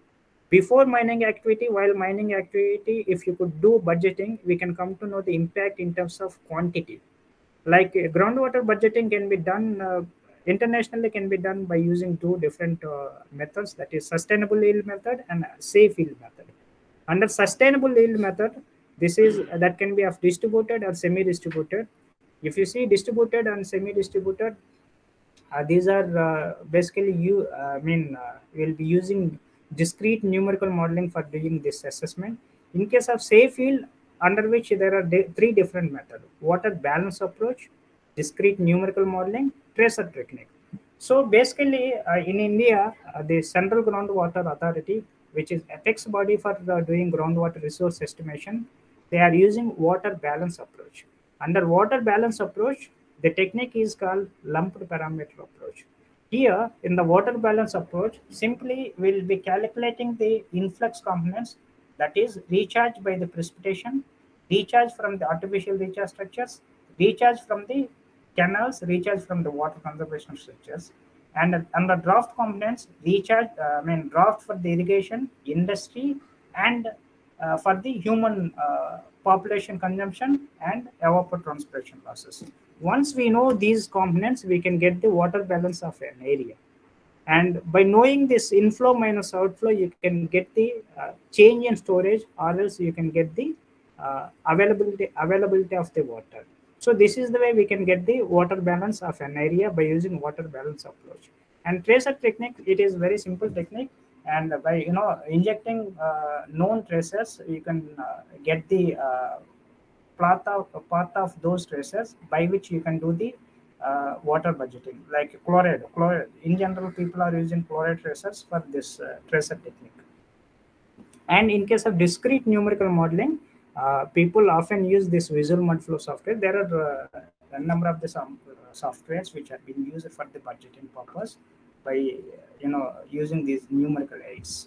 Before mining activity, while mining activity, if you could do budgeting, we can come to know the impact in terms of quantity. Like groundwater budgeting can be done internationally, can be done by using two different methods, that is sustainable yield method and safe yield method. Under sustainable yield method, this is that can be of distributed or semi-distributed. If you see distributed and semi-distributed, these are basically we'll be using discrete numerical modeling for doing this assessment. In case of safe yield, under which there are three different methods: water balance approach, discrete numerical modeling, tracer technique. So basically, in India, the Central Groundwater Authority, which is apex body for doing groundwater resource estimation, they are using water balance approach. Under water balance approach, the technique is called lumped parameter approach. Here, in the water balance approach, simply we'll be calculating the influx components, that is recharge by the precipitation, recharge from the artificial recharge structures, recharge from the canals, recharge from the water conservation structures, and under draft components, recharge, draft for the irrigation, industry, and for the human population consumption and evapotranspiration losses. Once we know these components, we can get the water balance of an area. And by knowing this inflow minus outflow, you can get the change in storage, or else you can get the availability of the water. So this is the way we can get the water balance of an area by using water balance approach. And tracer technique, it is very simple technique. And by injecting known tracers, you can get the path of those tracers by which you can do the water budgeting. Like chloride. In general, people are using chloride tracers for this tracer technique. And in case of discrete numerical modeling, people often use this Visual Mudflow software. There are a number of the softwares which are being used for the budgeting purpose by using these numerical aids.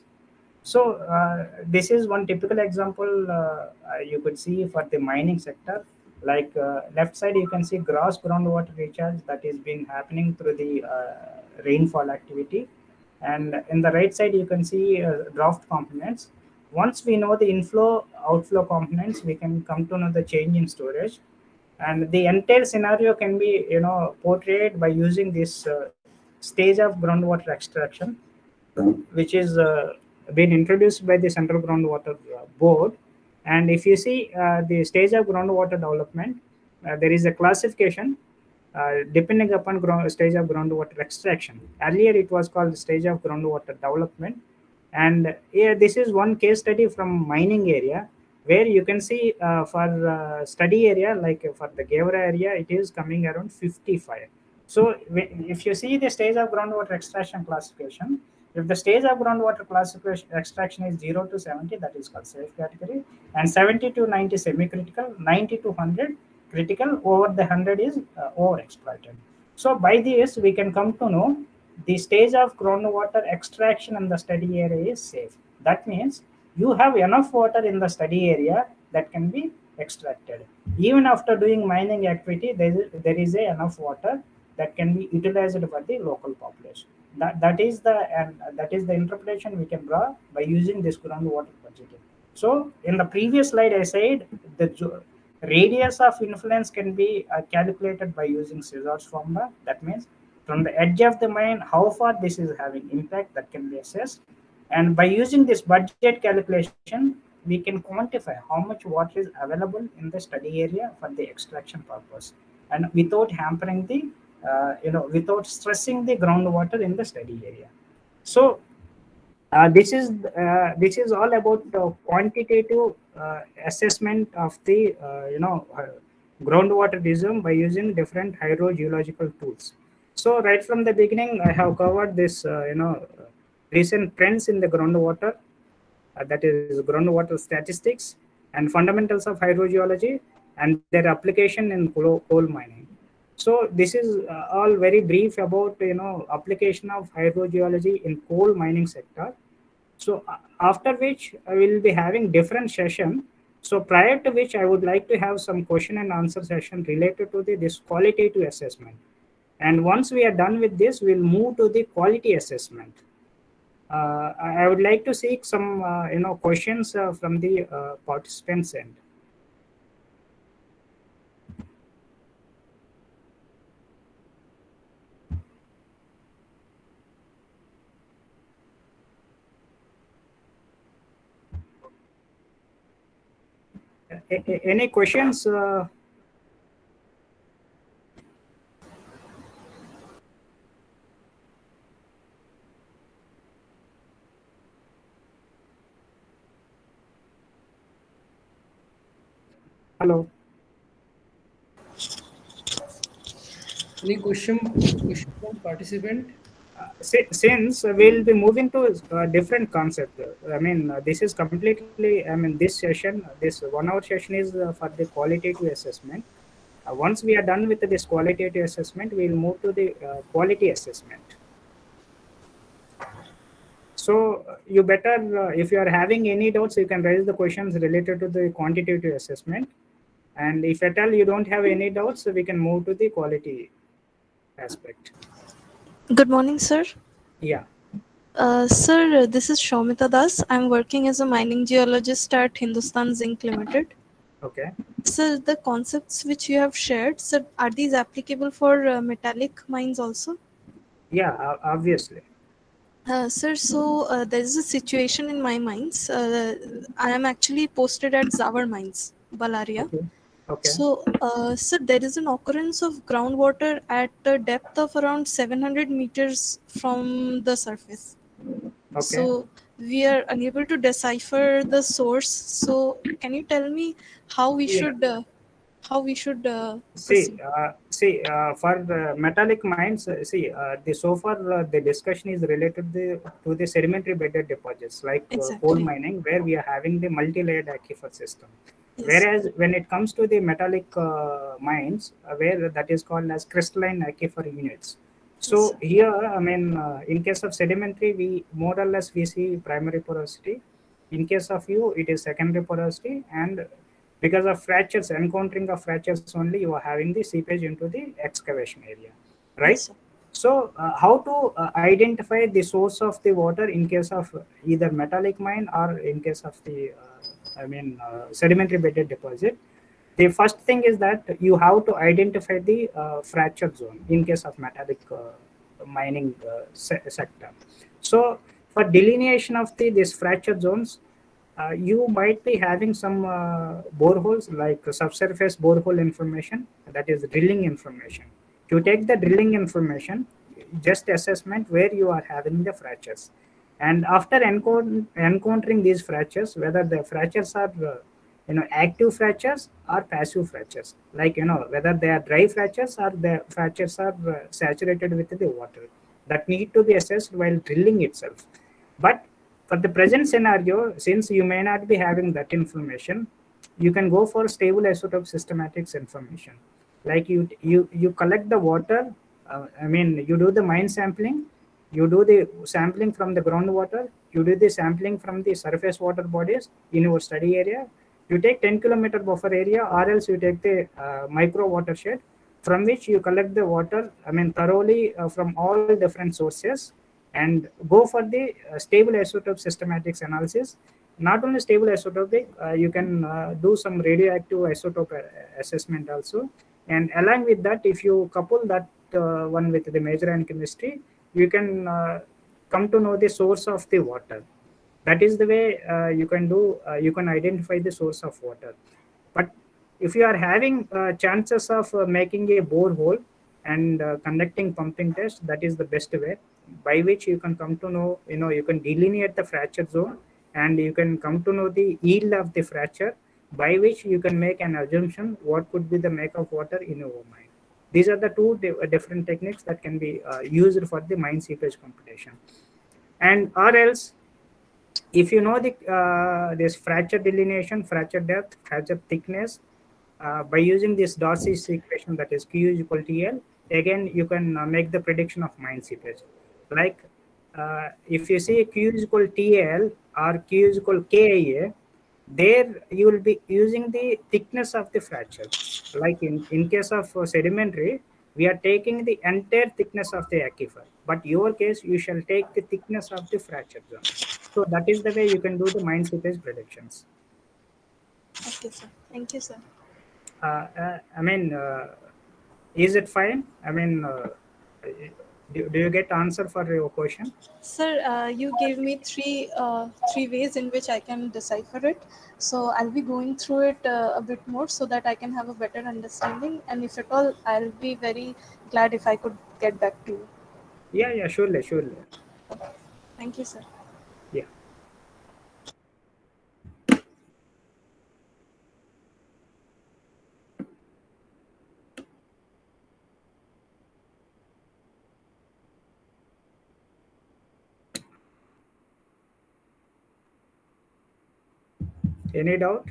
So this is one typical example you could see for the mining sector. Like left side, you can see gross groundwater recharge that is been happening through the rainfall activity, and in the right side you can see draft components. Once we know the inflow outflow components, we can come to know the change in storage, and the entire scenario can be portrayed by using this stage of groundwater extraction, which is been introduced by the Central Groundwater Board. And if you see the stage of groundwater development, there is a classification depending upon stage of groundwater extraction. Earlier it was called stage of groundwater development. And here this is one case study from mining area, where you can see for study area, like for the Gevra area, it is coming around 55. So if you see the stage of groundwater extraction classification, if the stage of groundwater classification extraction is 0 to 70, that is called safe category, and 70 to 90 semi-critical, 90 to 100 critical, over the 100 is overexploited. So by this, we can come to know the stage of groundwater extraction in the study area is safe. That means you have enough water in the study area that can be extracted. Even after doing mining activity, there is enough water that can be utilized for the local population. That is the interpretation we can draw by using this groundwater budgeting. So in the previous slide, I said the radius of influence can be calculated by using Szijjart's formula. That means from the edge of the mine, how far this is having impact, that can be assessed. And by using this budget calculation, we can quantify how much water is available in the study area for the extraction purpose, and without hampering the without stressing the groundwater in the study area. So this is all about the quantitative assessment of the groundwater design by using different hydrogeological tools. So right from the beginning, I have covered this recent trends in the groundwater, that is groundwater statistics and fundamentals of hydrogeology and their application in coal mining. So this is all very brief about application of hydrogeology in coal mining sector. So after which I will be having different session. So prior to which I would like to have some question and answer session related to this qualitative assessment. And once we are done with this, we'll move to the quality assessment. I would like to seek some questions from the participants end. Any questions? Hello. Any question from participant? Since we'll be moving to a different concept. I mean, this is completely, I mean, this session, this 1 hour session is for the qualitative assessment. Once we are done with this qualitative assessment, we'll move to the quality assessment. So you better, if you are having any doubts, you can raise the questions related to the quantitative assessment. And if at all you don't have any doubts, we can move to the quality aspect. Good morning, sir. Yeah. Sir, this is Shomita Das. I'm working as a mining geologist at Hindustan Zinc Limited. Okay. Sir, the concepts which you have shared, sir, are these applicable for metallic mines also? Yeah, obviously. Sir, so there is a situation in my mines. I am actually posted at Zawar Mines, Balaria. Okay. Okay. So, sir, there is an occurrence of groundwater at a depth of around 700 meters from the surface. Okay. So, we are unable to decipher the source. So, can you tell me how we should see for the metallic mines? So far the discussion is related to the sedimentary bedded deposits like coal mining, where we are having the multi-layered aquifer system. Yes. Whereas when it comes to the metallic mines, where that is called as crystalline aquifer units. So yes. Here, I mean, in case of sedimentary, we more or less we see primary porosity. In case of you, it is secondary porosity, and because of fractures, encountering of fractures only, you are having the seepage into the excavation area, right? Yes. So how to identify the source of the water in case of either metallic mine or in case of the sedimentary bedded deposit? The first thing is that you have to identify the fracture zone in case of metallic mining sector. So for delineation of these fracture zones, you might be having some boreholes like subsurface borehole information, that is drilling information. To take the drilling information, just assessment where you are having the fractures. And after encountering these fractures, whether the fractures are active fractures or passive fractures, like whether they are dry fractures or the fractures are saturated with the water, that need to be assessed while drilling itself. But for the present scenario, since you may not be having that information, you can go for stable isotope systematics information. Like you collect the water, you do the mine sampling, you do the sampling from the groundwater, you do the sampling from the surface water bodies in your study area. You take 10-kilometer buffer area, or else you take the micro watershed, from which you collect the water, thoroughly from all different sources, and go for the stable isotope systematics analysis. Not only stable isotopic, you can do some radioactive isotope assessment also. And along with that, if you couple that one with the major ion chemistry, you can come to know the source of the water. That is the way you can do. You can identify the source of water. But if you are having chances of making a borehole and conducting pumping test, that is the best way by which you can come to know. You can delineate the fracture zone, and you can come to know the yield of the fracture, by which you can make an assumption what could be the make of water in your mine. These are the two different techniques that can be used for the mine seepage computation. And or else, if you know the this fracture delineation, fracture depth, fracture thickness, by using this Darcy's equation, that is Q is equal to L, again you can make the prediction of mine seepage. Like if you see Q is equal to TL or Q is equal to KIA, there you will be using the thickness of the fracture. Like in case of sedimentary, we are taking the entire thickness of the aquifer, but your case you shall take the thickness of the fracture zone. So that is the way you can do the mine seepage predictions. Okay, sir. Thank you, sir. I mean, is it fine? I mean, do you get answer for your question? Sir, you gave me three ways in which I can decipher it. So I'll be going through it a bit more so that I can have a better understanding. And if at all, I'll be very glad if I could get back to you. Yeah, surely. Thank you, sir. Yeah. Any doubt?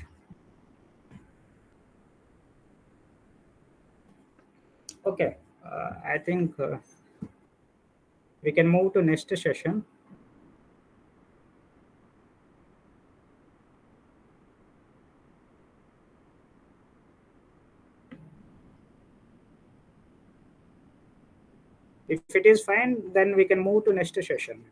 Okay, I think we can move to next session. If it is fine, then we can move to next session.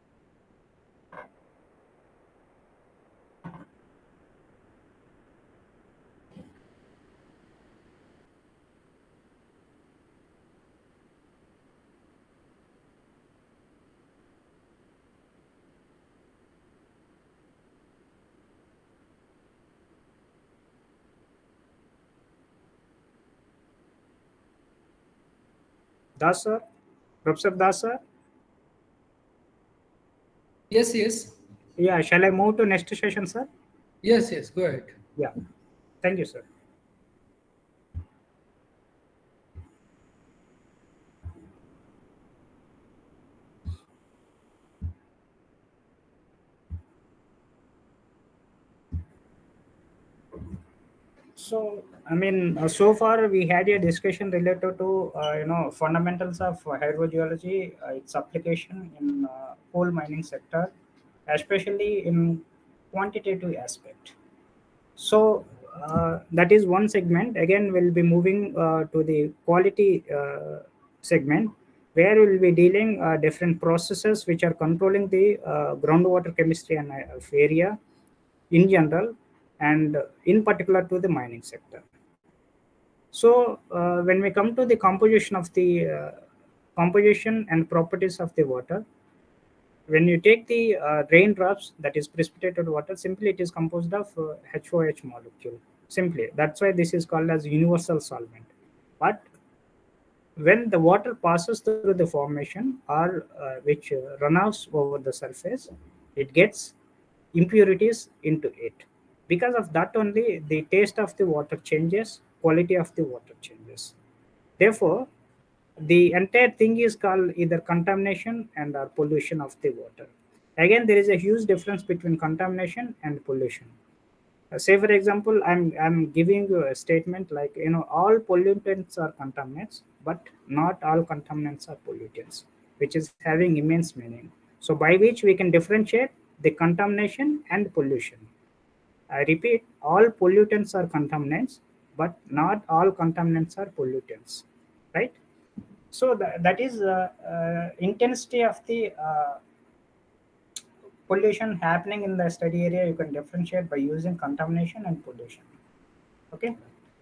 Das sir? Professor Das sir? Yes, yes. Yeah, shall I move to next session, sir? Yes, yes, go ahead. Yeah. Thank you, sir. So, I mean, so far we had a discussion related to fundamentals of hydrogeology, its application in coal mining sector, especially in quantitative aspect. So that is one segment. Again, we'll be moving to the quality segment, where we'll be dealing different processes which are controlling the groundwater chemistry and area in general, and in particular to the mining sector. So when we come to the composition of the composition and properties of the water, when you take the raindrops, that is precipitated water, simply it is composed of HOH molecule. Simply, that's why this is called as universal solvent. But when the water passes through the formation or which runoffs over the surface, it gets impurities into it. Because of that only, the taste of the water changes, quality of the water changes. Therefore, the entire thing is called either contamination and or pollution of the water. Again, there is a huge difference between contamination and pollution. Say for example, I'm giving you a statement like, all pollutants are contaminants, but not all contaminants are pollutants, which is having immense meaning. So by which we can differentiate the contamination and pollution. I repeat, all pollutants are contaminants, but not all contaminants are pollutants, right? So that is intensity of the pollution happening in the study area. You can differentiate by using contamination and pollution. Okay.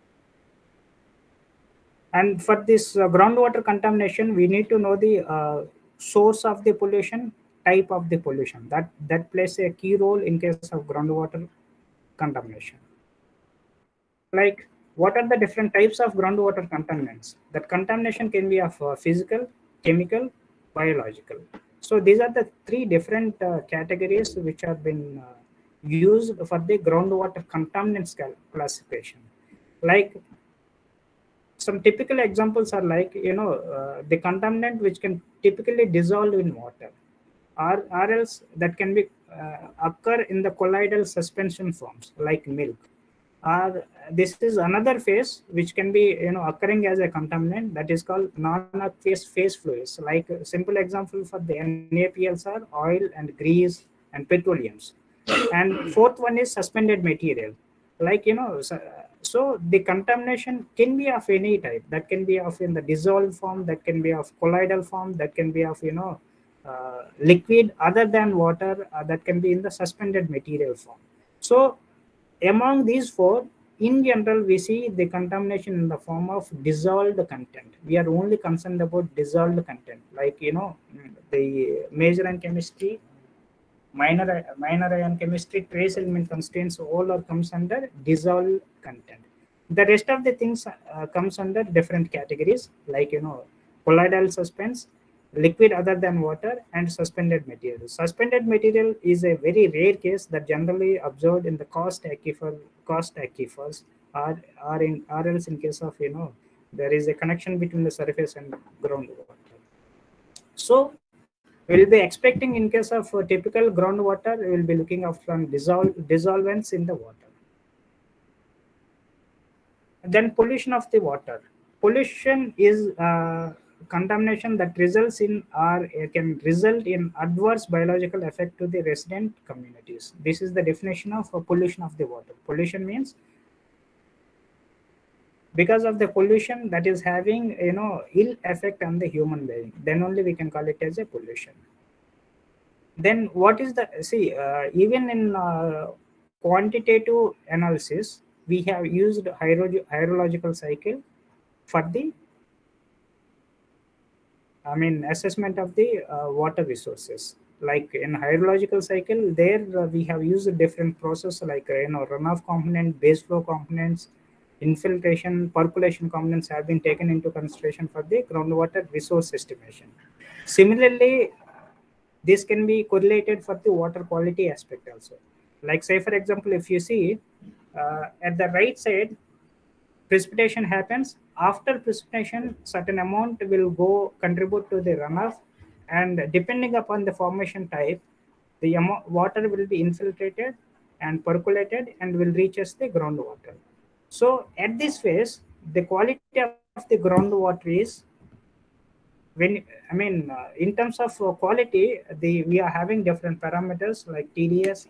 And for this groundwater contamination, we need to know the source of the pollution, type of the pollution. That plays a key role in case of groundwater contamination. Like, what are the different types of groundwater contaminants? That contamination can be of physical, chemical, biological. So these are the three different categories which have been used for the groundwater contaminants classification. Like, some typical examples are like, the contaminant which can typically dissolve in water, or else that can be occur in the colloidal suspension forms like milk. This is another phase which can be occurring as a contaminant, that is called non-aqueous phase fluids. Like a simple example for the NaPLs are oil and grease and petroleums. And fourth one is suspended material, like So the contamination can be of any type. That can be of in the dissolved form, that can be of colloidal form, that can be of liquid other than water, that can be in the suspended material form. So among these four, in general, we see the contamination in the form of dissolved content. We are only concerned about dissolved content, like the major ion chemistry, minor ion chemistry, trace element constraints, all are comes under dissolved content. The rest of the things comes under different categories, like colloidal suspense, liquid other than water, and suspended material. Suspended material is a very rare case that generally observed in the karst aquifers, or else in case of there is a connection between the surface and groundwater. So we'll be expecting in case of typical groundwater, we will be looking at from dissolvents in the water. And then pollution of the water. Pollution is contamination that results in or can result in adverse biological effect to the resident communities. This is the definition of pollution of the water. Pollution means because of the pollution that is having ill effect on the human being, then only we can call it as a pollution. Then what is the even in quantitative analysis, we have used hydrological cycle for the assessment of the water resources. Like in hydrological cycle, there we have used different process like runoff component, base flow components, infiltration, percolation components have been taken into consideration for the groundwater resource estimation. Similarly, this can be correlated for the water quality aspect also. Like say for example, if you see at the right side, precipitation happens. After precipitation, certain amount will go contribute to the runoff, and depending upon the formation type, the water will be infiltrated and percolated and will reach us the groundwater. So at this phase, the quality of the groundwater is in terms of quality, we are having different parameters like TDS,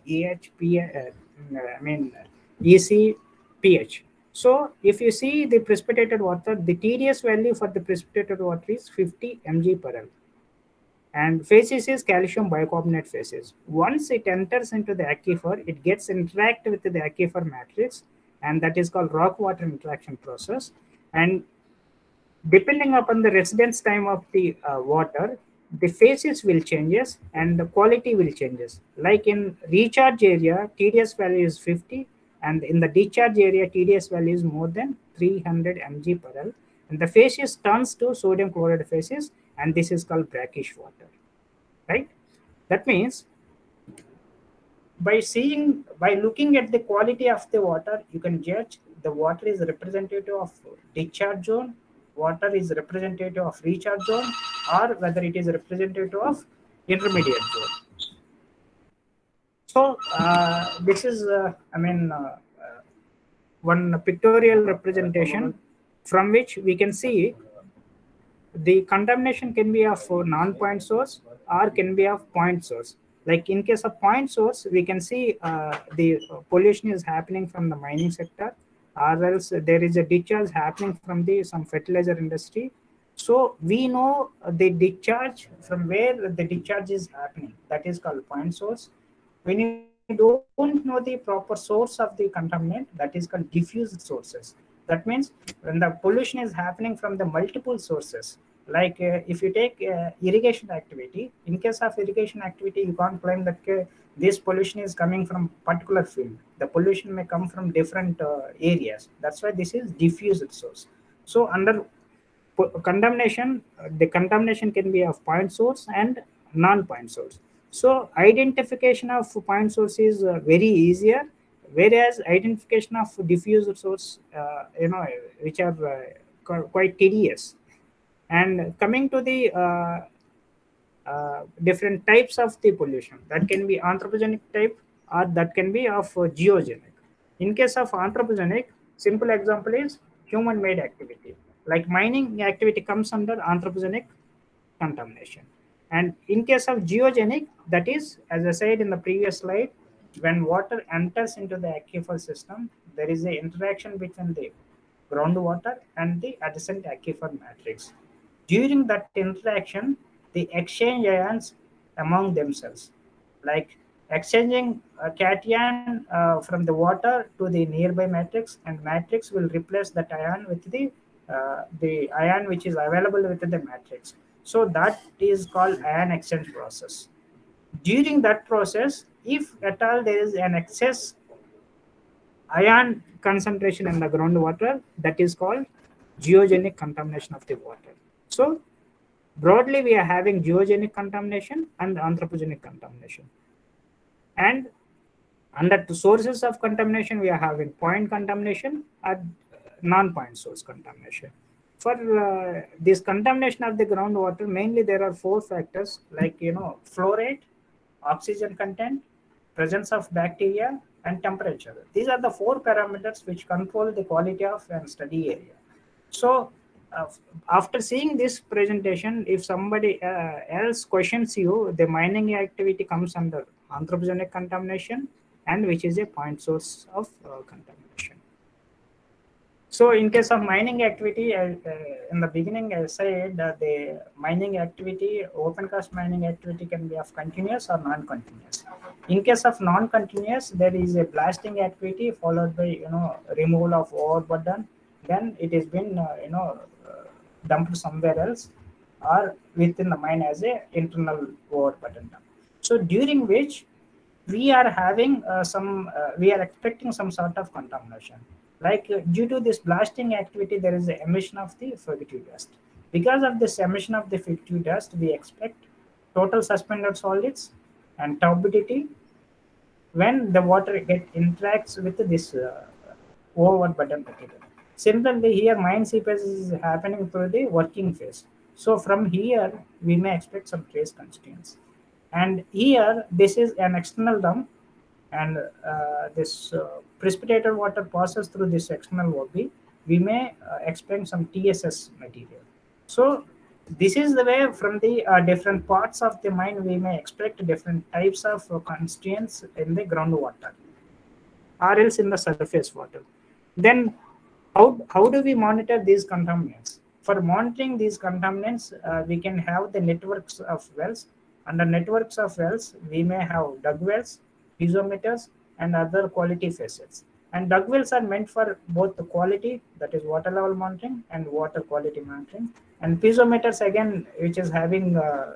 EC, pH. So if you see the precipitated water, the TDS value for the precipitated water is 50 mg per L. And phases is calcium bicarbonate phases. Once it enters into the aquifer, it gets interact with the aquifer matrix, and that is called rock water interaction process. And depending upon the residence time of the water, the phases will changes and the quality will changes. Like in recharge area, TDS value is 50, and in the discharge area, TDS value is more than 300 mg per L. And the phases turns to sodium chloride phases, and this is called brackish water, right? That means by looking at the quality of the water, you can judge the water is representative of discharge zone, water is representative of recharge zone, or whether it is representative of intermediate zone. So this is one pictorial representation from which we can see the contamination can be of non-point source or can be of point source. Like in case of point source, we can see the pollution is happening from the mining sector, or else there is a discharge happening from some fertilizer industry. So we know the discharge from where the discharge is happening. That is called point source. When you don't know the proper source of the contaminant, that is called diffused sources. That means when the pollution is happening from the multiple sources, like if you take irrigation activity, in case of irrigation activity, you can't claim that this pollution is coming from particular field. The pollution may come from different areas. That's why this is diffused source. So under contamination, the contamination can be of point source and non-point source. So identification of point source is very easier, whereas identification of diffused source, which are quite tedious. And coming to the different types of the pollution, that can be anthropogenic type or that can be of geogenic. In case of anthropogenic, simple example is human-made activity. Like mining activity comes under anthropogenic contamination. And in case of geogenic, that is, as I said in the previous slide, when water enters into the aquifer system, there is an interaction between the groundwater and the adjacent aquifer matrix. During that interaction, they exchange ions among themselves, like exchanging a cation from the water to the nearby matrix, and matrix will replace that ion with the ion which is available within the matrix. So that is called ion exchange process. During that process, if at all there is an excess ion concentration in the groundwater, that is called geogenic contamination of the water. So broadly, we are having geogenic contamination and anthropogenic contamination. And under the sources of contamination, we are having point contamination and non-point source contamination. For this contamination of the groundwater, mainly there are 4 factors like, flow rate, oxygen content, presence of bacteria, and temperature. These are the 4 parameters which control the quality of and study area. So after seeing this presentation, if somebody else questions you, the mining activity comes under anthropogenic contamination, and which is a point source of contamination. So in case of mining activity, in the beginning I said that the mining activity, open cast mining activity can be of continuous or non-continuous. In case of non-continuous, there is a blasting activity followed by removal of overburden. Then it has been dumped somewhere else or within the mine as a internal overburden dump. So during which we are having we are expecting some sort of contamination. Like due to this blasting activity, there is the emission of the fugitive dust. Because of this emission of the fugitive dust, we expect total suspended solids and turbidity when the water interacts with this overburden material. Similarly, here mine seepage is happening through the working phase. So from here, we may expect some trace constituents. And here, this is an external dump, and this precipitated water passes through this external OB. We may expect some TSS material. So this is the way from the different parts of the mine, we may expect different types of constituents in the groundwater or else in the surface water. Then how do we monitor these contaminants? For monitoring these contaminants, we can have the networks of wells. Under networks of wells, we may have dug wells, piezometers, and other quality facets. And dug wells are meant for both the quality, that is water level monitoring, and water quality monitoring. And piezometers, again, which is having, the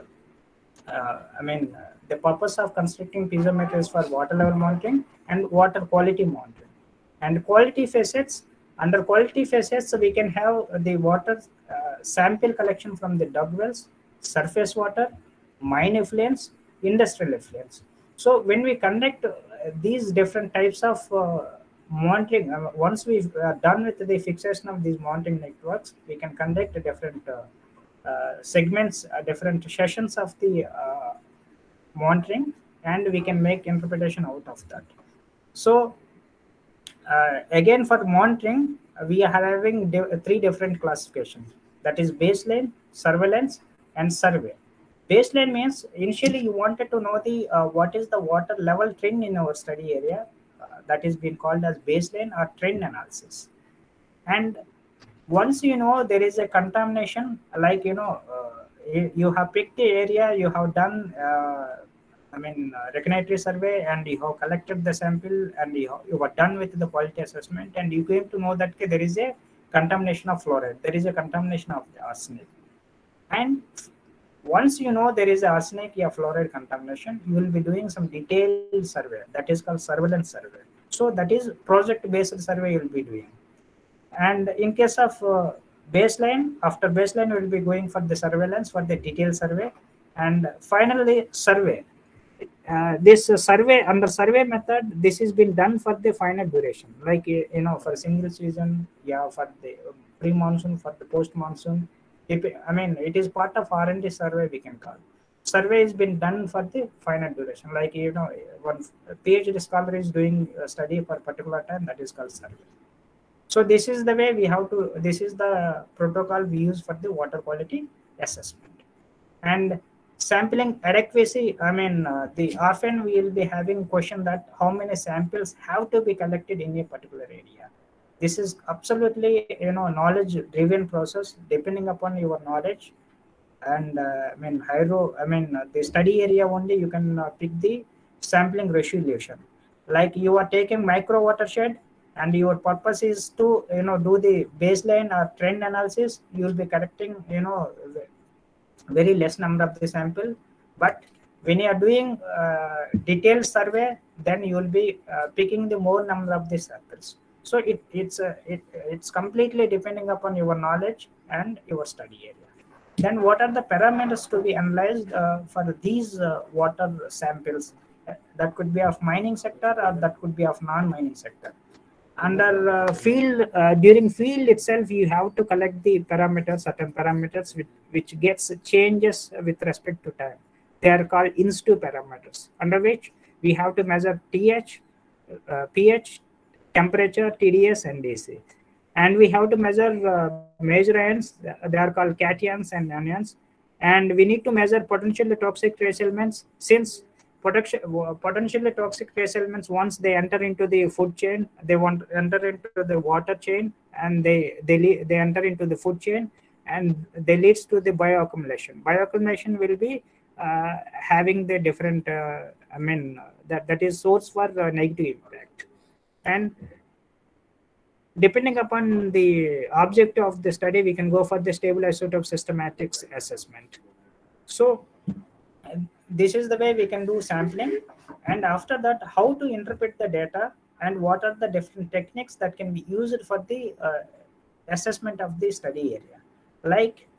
purpose of constructing piezometers for water level monitoring and water quality monitoring. And quality facets, under quality facets, we can have the water sample collection from the dug wells, surface water, mine effluents, industrial effluents. So when we conduct these different types of monitoring, once we've done with the fixation of these monitoring networks, we can conduct different segments, different sessions of the monitoring, and we can make interpretation out of that. So again, for monitoring, we are having 3 different classifications. That is baseline, surveillance, and survey. Baseline means initially you wanted to know the what is the water level trend in our study area. That is being called as baseline or trend analysis. And once you know there is a contamination, like you have picked the area, you have done recognitory survey, and you have collected the sample, and you were done with the quality assessment, and you came to know that there is a contamination of fluoride, there is a contamination of the arsenic. And once you know there is arsenic or fluoride contamination, you will be doing some detailed survey, that is called surveillance survey. So that is project-based survey you will be doing. And in case of baseline, after baseline, we will be going for the surveillance, for the detailed survey, and finally survey. This survey, under survey method, this has been done for the finite duration, like for single season, for the pre-monsoon, for the post-monsoon. It is part of R&D survey, we can call. Survey has been done for the finite duration, like one PhD scholar is doing a study for a particular time, that is called survey. So this is the way we have to, this is the protocol we use for the water quality assessment. And sampling adequacy, the often we will be having question that how many samples have to be collected in a particular area. This is absolutely knowledge driven process. Depending upon your knowledge and the study area only, you can pick the sampling resolution. Like you are taking micro watershed and your purpose is to do the baseline or trend analysis, you will be collecting very less number of the sample. But when you are doing detailed survey, then you will be picking the more number of the samples. So it's completely depending upon your knowledge and your study area. Then what are the parameters to be analyzed for these water samples? That could be of mining sector or that could be of non-mining sector. Under field, during field itself, you have to collect the parameters, certain parameters which gets changes with respect to time. They are called in situ parameters, under which we have to measure TH, pH, temperature, TDS, and DC. And we have to measure major ions, they are called cations and anions. And we need to measure potentially toxic trace elements, since potentially toxic trace elements, once they enter into the food chain, they enter into the water chain, and they enter into the food chain, and they leads to the bioaccumulation. Bioaccumulation will be having the different that is source for negative impact. And depending upon the object of the study, we can go for the stable isotope systematics assessment. So this is the way we can do sampling. And after that, how to interpret the data and what are the different techniques that can be used for the assessment of the study area. Like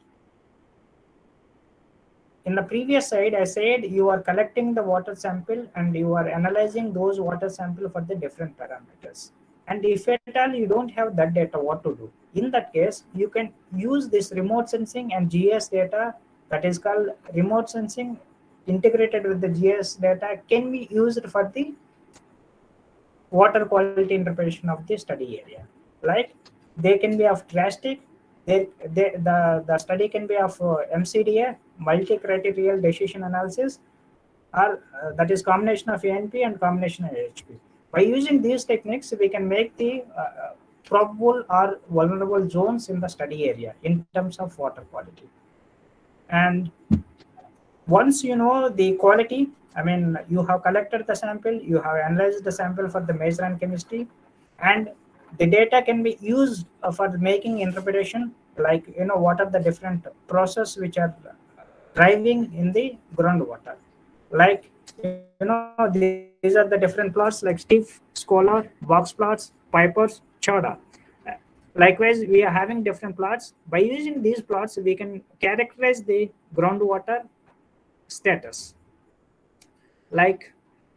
in the previous slide, I said you are collecting the water sample and you are analyzing those water sample for the different parameters. And if at all you don't have that data, what to do? In that case, you can use this remote sensing and GIS data, that is called remote sensing integrated with the GIS data, can be used for the water quality interpretation of the study area. Like they can be of drastic, the study can be of MCDA, multi-criterial decision analysis, or that is combination of ANP and combination of AHP. By using these techniques, we can make the probable or vulnerable zones in the study area in terms of water quality. And once you know the quality, you have collected the sample, you have analyzed the sample for the measurement chemistry, and the data can be used for making interpretation, like what are the different processes which are driving in the groundwater. Like these are the different plots like Stiff, Scholar, box plots, Pipers, Chowda. Likewise, we are having different plots. By using these plots, we can characterize the groundwater status. Like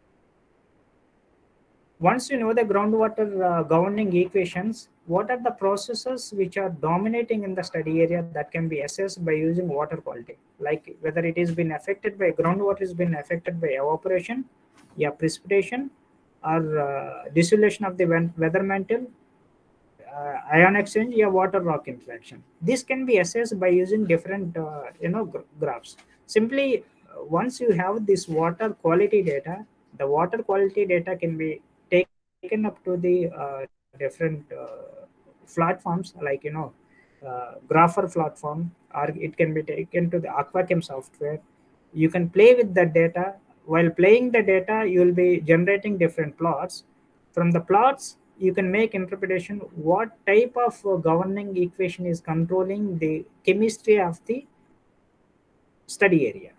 once you know the groundwater governing equations, what are the processes which are dominating in the study area that can be assessed by using water quality, like whether it is been affected by groundwater has been affected by evaporation, precipitation, or dissolution of the weather mantle, ion exchange, water rock interaction. This can be assessed by using different graphs. Simply once you have this water quality data, the water quality data can be taken up to the different platforms, like Grapher platform, or it can be taken to the Aquachem software. You can play with the data. While playing the data, you will be generating different plots. From the plots, you can make interpretation what type of governing equation is controlling the chemistry of the study area.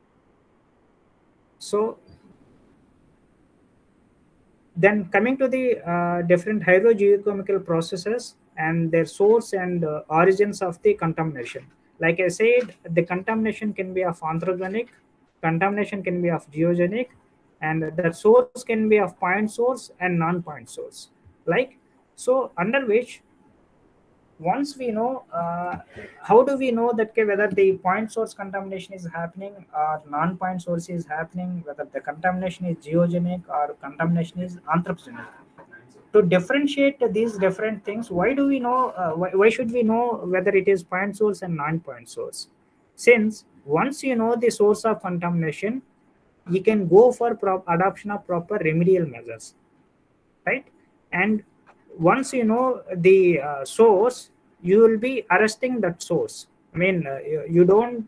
So then coming to the different hydrogeochemical processes and their source and origins of the contamination. Like I said, the contamination can be of anthropogenic, contamination can be of geogenic, and the source can be of point source and non-point source. Like, so under which, once we know, how do we know that whether the point source contamination is happening or non-point source is happening, whether the contamination is geogenic or contamination is anthropogenic? To differentiate these different things, why do we know, why should we know whether it is point source and non-point source? Since once you know the source of contamination, you can go for adoption of proper remedial measures, right? And once you know the source, you will be arresting that source. I mean, you don't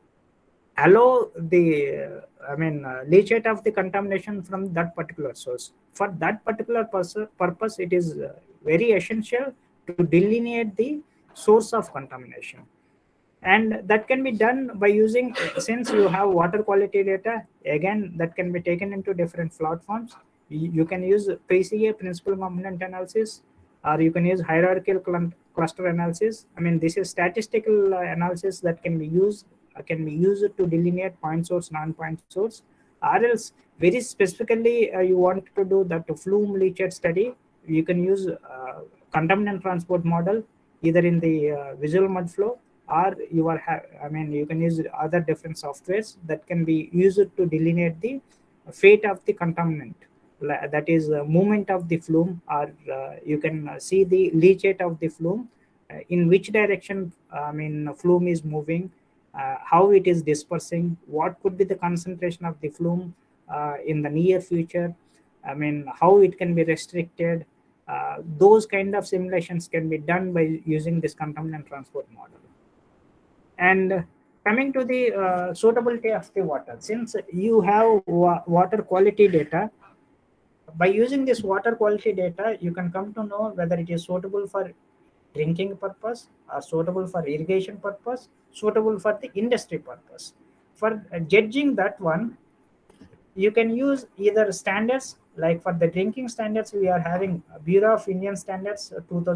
allow the leachate of the contamination from that particular source. For that particular purpose, it is very essential to delineate the source of contamination. And that can be done by using, since you have water quality data, again, that can be taken into different platforms. You can use PCA, principal component analysis, or you can use hierarchical cluster analysis. I mean, this is statistical analysis that can be used to delineate point source, non-point source. Or else, very specifically, you want to do that flume leachate study, you can use contaminant transport model, either in the visual mud flow, or you can use other different softwares that can be used to delineate the fate of the contaminant, that is movement of the flume, or you can see the leachate of the flume, in which direction flume is moving, how it is dispersing, what could be the concentration of the flume in the near future, how it can be restricted. Those kind of simulations can be done by using this contaminant transport model. And coming to the suitability of the water, since you have water quality data, by using this water quality data, you can come to know whether it is suitable for drinking purpose, or suitable for irrigation purpose, suitable for the industry purpose. For judging that one, you can use either standards, like for the drinking standards, we are having Bureau of Indian Standards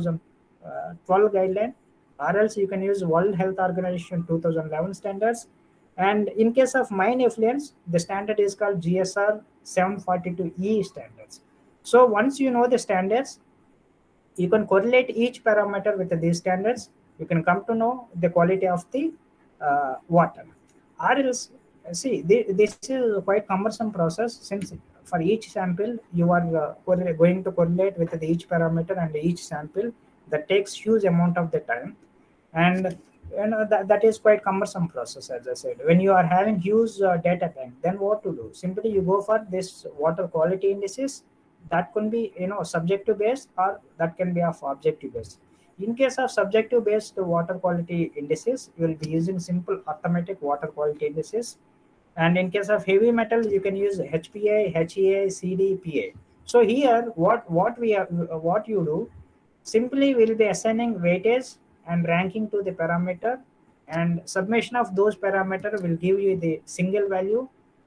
2012 guideline, or else you can use World Health Organization 2011 standards. And in case of mine effluents, the standard is called GSR 742E standards. So once you know the standards, you can correlate each parameter with these standards. You can come to know the quality of the water. Or else, see, this is a quite cumbersome process, since for each sample, you are going to correlate with each parameter and each sample. That takes huge amount of the time. And that is quite cumbersome process, as I said. When you are having huge data bank, then what to do? Simply you go for this water quality indices. That can be subjective based, or that can be of objective based. In case of subjective based water quality indices, you will be using simple arithmetic water quality indices. And in case of heavy metal, you can use HPA, HEA, CD, PA. So here, what you do, simply will be assigning weightage and ranking to the parameter, and summation of those parameters will give you the single value.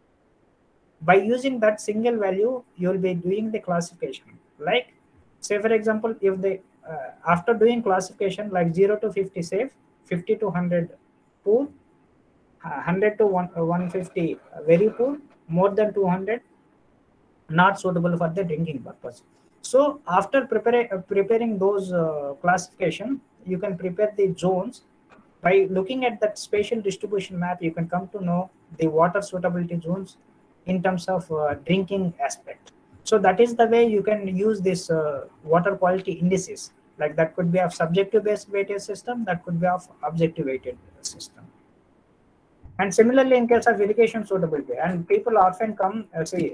By using that single value, you will be doing the classification. Like, say for example, if the after doing classification, like 0 to 50 safe, 50 to 100 poor, 100 to 150 very poor, more than 200 not suitable for the drinking purpose. So after preparing those classification, you can prepare the zones. By looking at that spatial distribution map, you can come to know the water suitability zones in terms of drinking aspect. So that is the way you can use this water quality indices. Like, that could be of subjective based weighted system, that could be of objective weighted system. And similarly, in case of irrigation suitability, and people often come,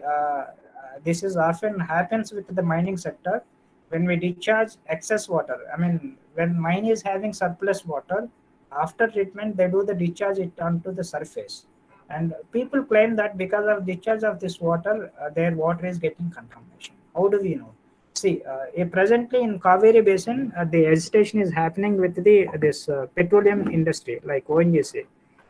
this is often happens with the mining sector. When we discharge excess water, when mine is having surplus water, after treatment, they do the discharge it onto the surface. And people claim that because of discharge of this water, their water is getting contamination. How do we know? See, presently in Kaveri Basin, the agitation is happening with this petroleum industry, like ONGC.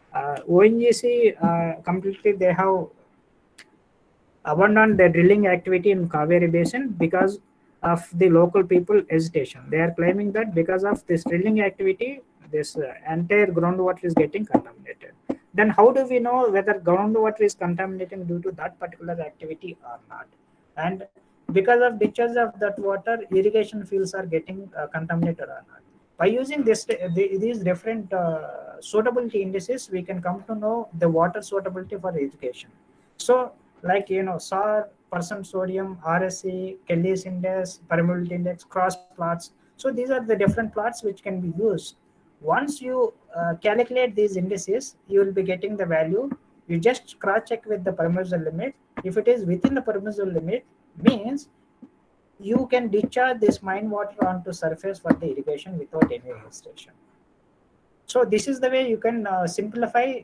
ONGC completely, they have abandoned their drilling activity in Kaveri Basin because of the local people agitation. They are claiming that because of this drilling activity, this entire groundwater is getting contaminated. Then how do we know whether groundwater is contaminating due to that particular activity or not? And because of discharge of that water, irrigation fields are getting contaminated or not. By using these different suitability indices, we can come to know the water suitability for irrigation. So, like, SAR, percent sodium, RSE, Kelly's index, permeability index, cross plots. So these are the different plots which can be used. Once you calculate these indices, you will be getting the value. You just cross check with the permissible limit. If it is within the permissible limit, means you can discharge this mine water onto surface for the irrigation without any restriction. So this is the way you can simplify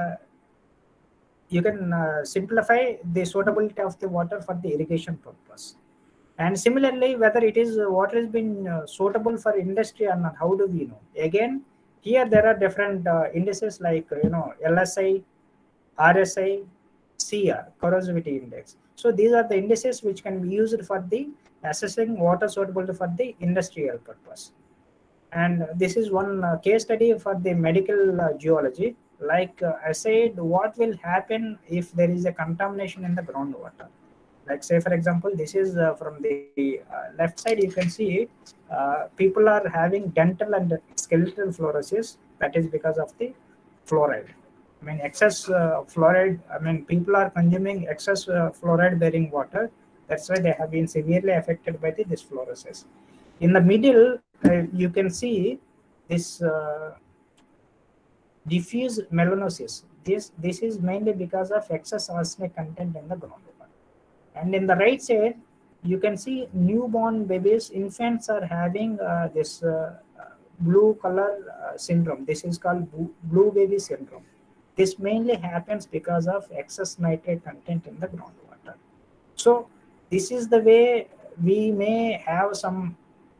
the suitability of the water for the irrigation purpose. And similarly, whether it is water has been suitable for industry or not, how do we know? Again, here there are different indices like LSI, RSI, CR, corrosivity index. So these are the indices which can be used for the assessing water suitability for the industrial purpose. And this is one case study for the medical geology. Like I said, what will happen if there is a contamination in the groundwater? Like say for example, this is from the left side, you can see people are having dental and skeletal fluorosis. That is because of the fluoride. I mean excess fluoride, I mean people are consuming excess fluoride bearing water. That's why they have been severely affected by this fluorosis. In the middle, you can see this diffuse melanosis. This is mainly because of excess arsenic content in the groundwater. And in the right side, you can see newborn babies, infants are having this blue color syndrome. This is called blue baby syndrome. This mainly happens because of excess nitrate content in the groundwater. So this is the way we may have some,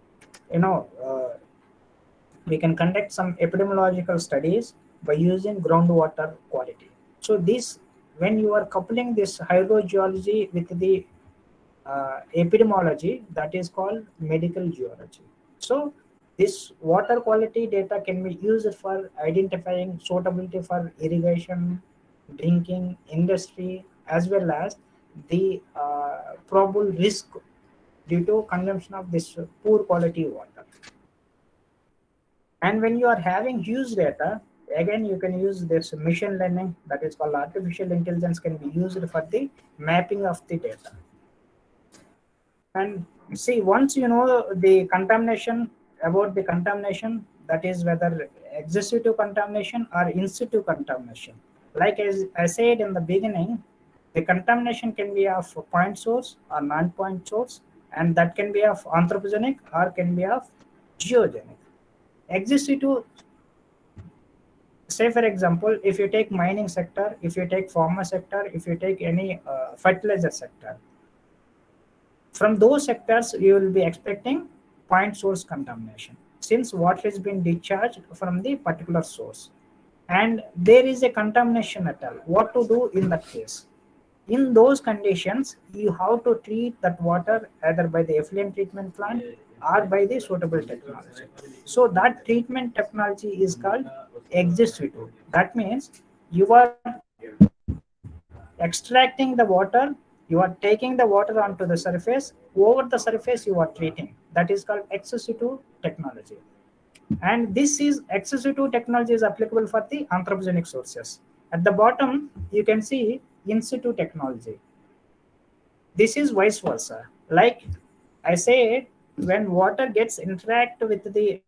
we can conduct some epidemiological studies by using groundwater quality. So this, when you are coupling this hydrogeology with the epidemiology, that is called medical geology. So this water quality data can be used for identifying suitability for irrigation, drinking, industry, as well as the probable risk due to consumption of this poor quality water. And when you are having huge data, again you can use this machine learning, that is called artificial intelligence, can be used for the mapping of the data. And see, once you know the contamination, about the contamination, that is whether ex situ contamination or in situ contamination. Like as I said in the beginning, the contamination can be of point source or non-point source, and that can be of anthropogenic or can be of geogenic. Ex situ, say for example, if you take mining sector, if you take pharma sector, if you take any fertilizer sector, from those sectors you will be expecting point source contamination, since water has been discharged from the particular source and there is a contamination at all. What to do in that case? In those conditions, you have to treat that water either by the effluent treatment plant or by the suitable technology. So that treatment technology is called ex situ. That means you are extracting the water, you are taking the water onto the surface, over the surface you are treating. That is called ex situ technology. And this is ex situ technology is applicable for the anthropogenic sources. At the bottom, you can see in situ technology. This is vice versa. Like I said, when water gets interact with the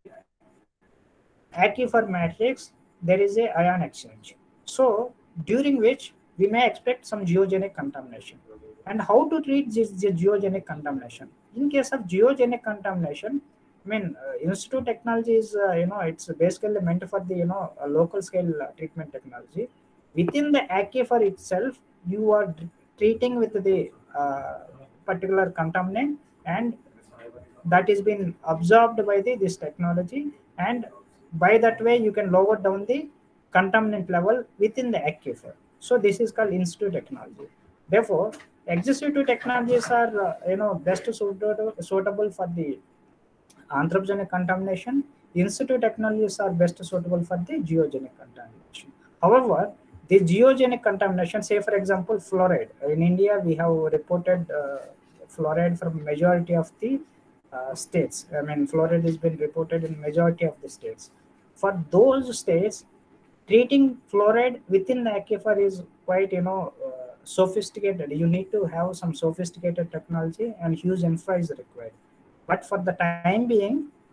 aquifer matrix, there is a ion exchange. So during which we may expect some geogenic contamination. And how to treat this geogenic contamination? In case of geogenic contamination, I mean, in situ technology is, it's basically meant for the, a local scale treatment technology. Within the aquifer itself, you are treating with the particular contaminant, and that is been absorbed by this technology, and by that way you can lower down the contaminant level within the aquifer. So this is called in situ technology. Therefore, ex situ technologies are best suitable for the anthropogenic contamination. In situ technologies are best suitable for the geogenic contamination. However, the geogenic contamination, say for example fluoride. In India, we have reported fluoride from majority of the states. I mean, fluoride has been reported in majority of the states. For those states, treating fluoride within the aquifer is quite sophisticated. You need to have some sophisticated technology and huge infra is required. But for the time being,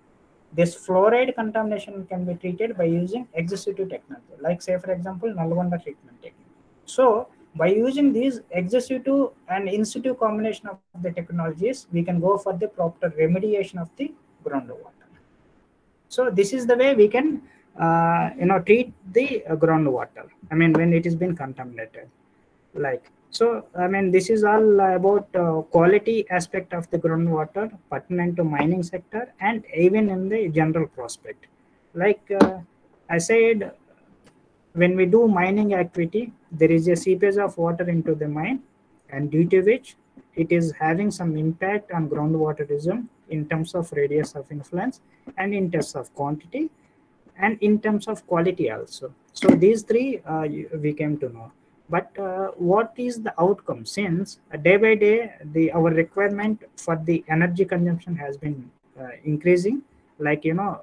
this fluoride contamination can be treated by using ex situ technology, like say for example Nalgonda treatment technique. So by using these ex situ and in situ combination of the technologies, we can go for the proper remediation of the groundwater. So this is the way we can treat the groundwater. I mean, when it has been contaminated, like. So, I mean, this is all about quality aspect of the groundwater pertinent to mining sector and even in the general prospect. Like I said, when we do mining activity, there is a seepage of water into the mine, and due to which it is having some impact on groundwaterism in terms of radius of influence and in terms of quantity and in terms of quality also. So these three we came to know. But what is the outcome? Since day by day our requirement for the energy consumption has been increasing, like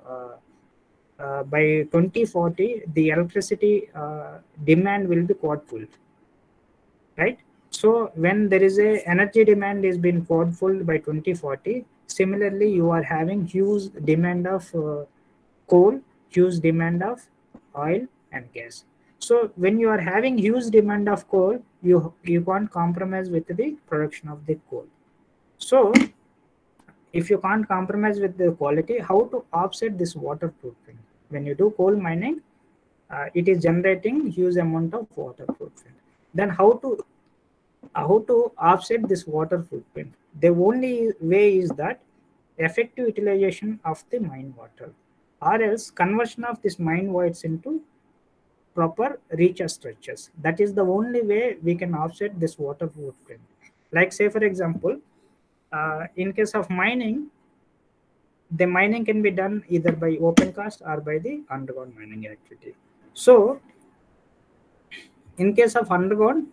by 2040 the electricity demand will be quadrupled, right? So when there is a energy demand is being quadrupled by 2040, similarly you are having huge demand of coal, huge demand of oil and gas. So when you are having huge demand of coal, you can't compromise with the production of the coal. So if you can't compromise with the quality, how to offset this water footprint? When you do coal mining, it is generating huge amount of water footprint. Then how to offset this water footprint? The only way is that effective utilization of the mine water, or else conversion of this mine voids into proper recharge structures. That is the only way we can offset this water footprint. Like say for example, in case of mining, the mining can be done either by open cast or by the underground mining activity. So in case of underground,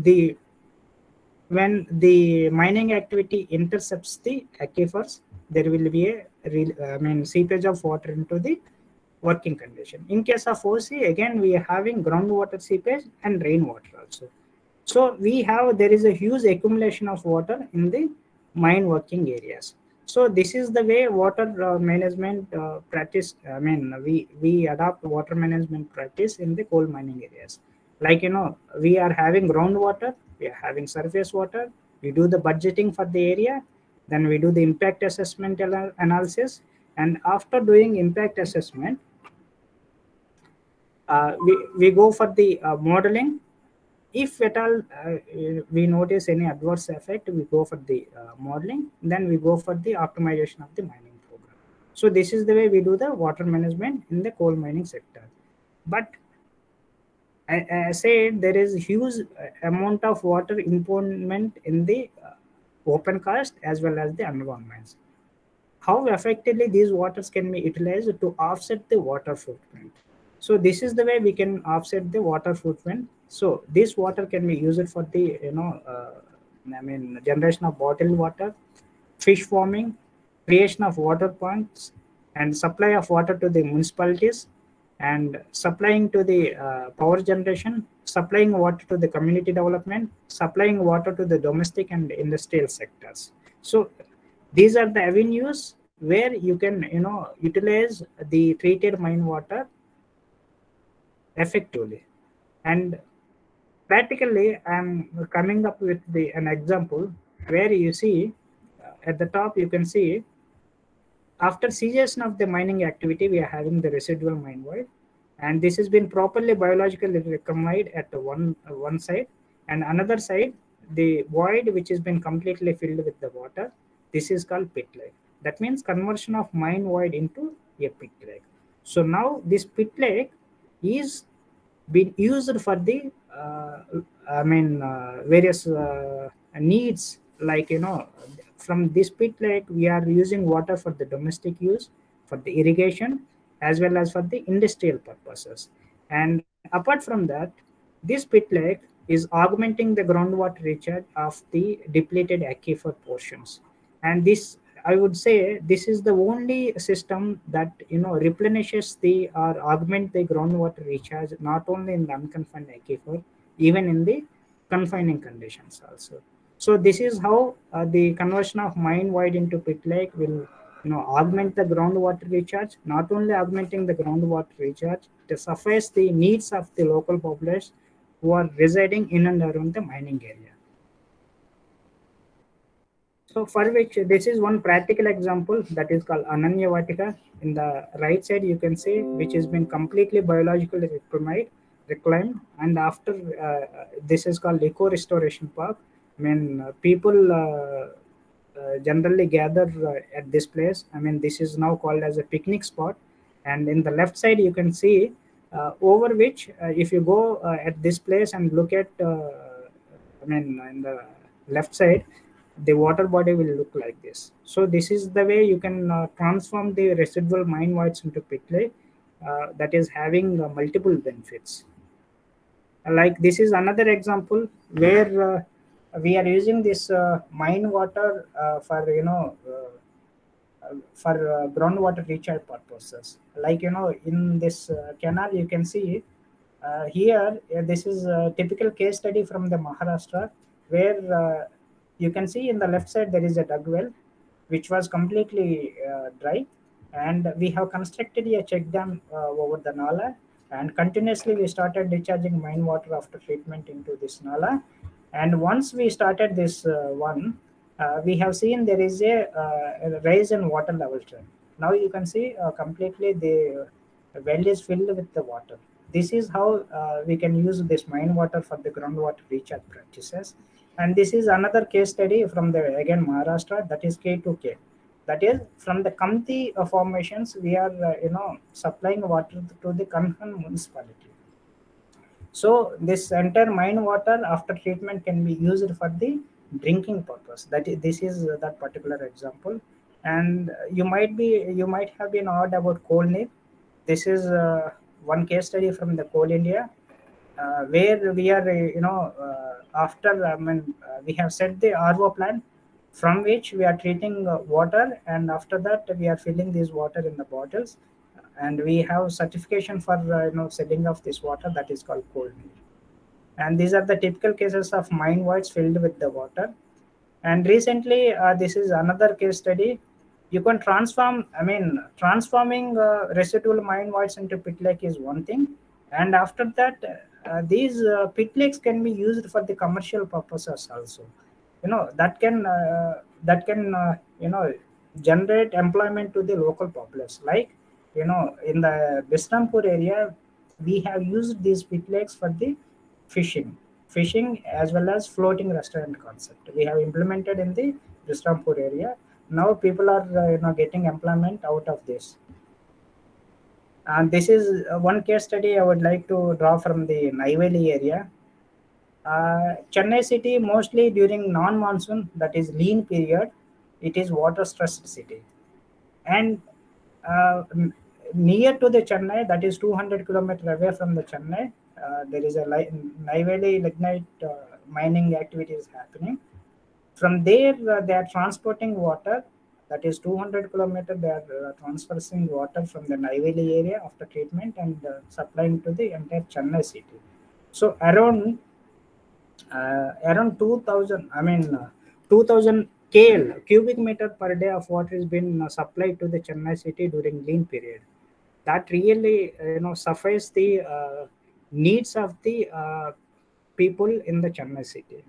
when the mining activity intercepts the aquifers, there will be a seepage of water into the working condition. In case of OC, again we are having groundwater seepage and rainwater also. So there is a huge accumulation of water in the mine working areas. So this is the way water management practice. I mean, we adopt water management practice in the coal mining areas. Like we are having groundwater, we are having surface water. We do the budgeting for the area, then we do the impact assessment analysis, and after doing impact assessment, we go for the modeling. If at all we notice any adverse effect, we go for the modeling. Then we go for the optimization of the mining program. So this is the way we do the water management in the coal mining sector. But I said there is huge amount of water impoundment in the open cast as well as the underground mines. How effectively these waters can be utilized to offset the water footprint? So this is the way we can offset the water footprint. So this water can be used for the generation of bottled water, fish farming, creation of water points, and supply of water to the municipalities, and supplying to the power generation, supplying water to the community development, supplying water to the domestic and industrial sectors. So these are the avenues where you can utilize the treated mine water effectively. And practically I'm coming up with an example where you see at the top you can see after cessation of the mining activity we are having the residual mine void, and this has been properly biologically recombined at one side, and another side the void which has been completely filled with the water. This is called pit lake. That means conversion of mine void into a pit lake. So now this pit lake is being used for the various needs, like from this pit lake we are using water for the domestic use, for the irrigation, as well as for the industrial purposes. And apart from that, this pit lake is augmenting the groundwater recharge of the depleted aquifer portions. And this, I would say, this is the only system that replenishes or augment the groundwater recharge, not only in the unconfined aquifer, even in the confining conditions also. So this is how the conversion of mine void into pit lake will augment the groundwater recharge. Not only augmenting the groundwater recharge, to suffice the needs of the local population who are residing in and around the mining area. So for which this is one practical example that is called Ananya Vatika. In the right side you can see which has been completely biologically reclaimed, and after this is called Eco Restoration Park. I mean people generally gather at this place. I mean this is now called as a picnic spot, and in the left side you can see over which if you go at this place and look at I mean in the left side, the water body will look like this. So this is the way you can transform the residual mine voids into pit lake that is having multiple benefits. Like this is another example where we are using this mine water for groundwater recharge purposes. Like in this canal you can see here this is a typical case study from the Maharashtra, where you can see in the left side there is a dug well which was completely dry, and we have constructed a check dam over the Nala, and continuously we started discharging mine water after treatment into this Nala. And once we started this we have seen there is a rise in water level trend. Now you can see completely the well is filled with the water. This is how we can use this mine water for the groundwater recharge practices. And this is another case study from the again Maharashtra, that is K2K. That is from the Kamti formations we are supplying water to the Kanhan municipality. So this entire mine water after treatment can be used for the drinking purpose. This is that particular example. And you might have been heard about Coal Neer. This is one case study from the Coal India, where we are after we have set the RO plant from which we are treating water, and after that we are filling this water in the bottles, and we have certification for selling of this water, that is called Coal Neer. And these are the typical cases of mine voids filled with the water. And recently this is another case study. You can transforming residual mine voids into pit lake is one thing, and after that these pit lakes can be used for the commercial purposes also. That can generate employment to the local populace. Like in the Bisrampur area, we have used these pit lakes for the fishing as well as floating restaurant concept. We have implemented in the Bisrampur area. Now people are getting employment out of this. And this is one case study I would like to draw from the Neyveli area. Chennai city, mostly during non-monsoon, that is lean period, it is water stressed city. And near to the Chennai, that is 200 kilometers away from the Chennai, there is a Neyveli lignite mining activities happening. From there, they are transporting water. That is 200 kilometers. They are transferring water from the Neyveli area after treatment and supplying to the entire Chennai city. So around 2,000, 2,000 KL, cubic meter per day of water has been supplied to the Chennai city during lean period. That really suffice the needs of the people in the Chennai city.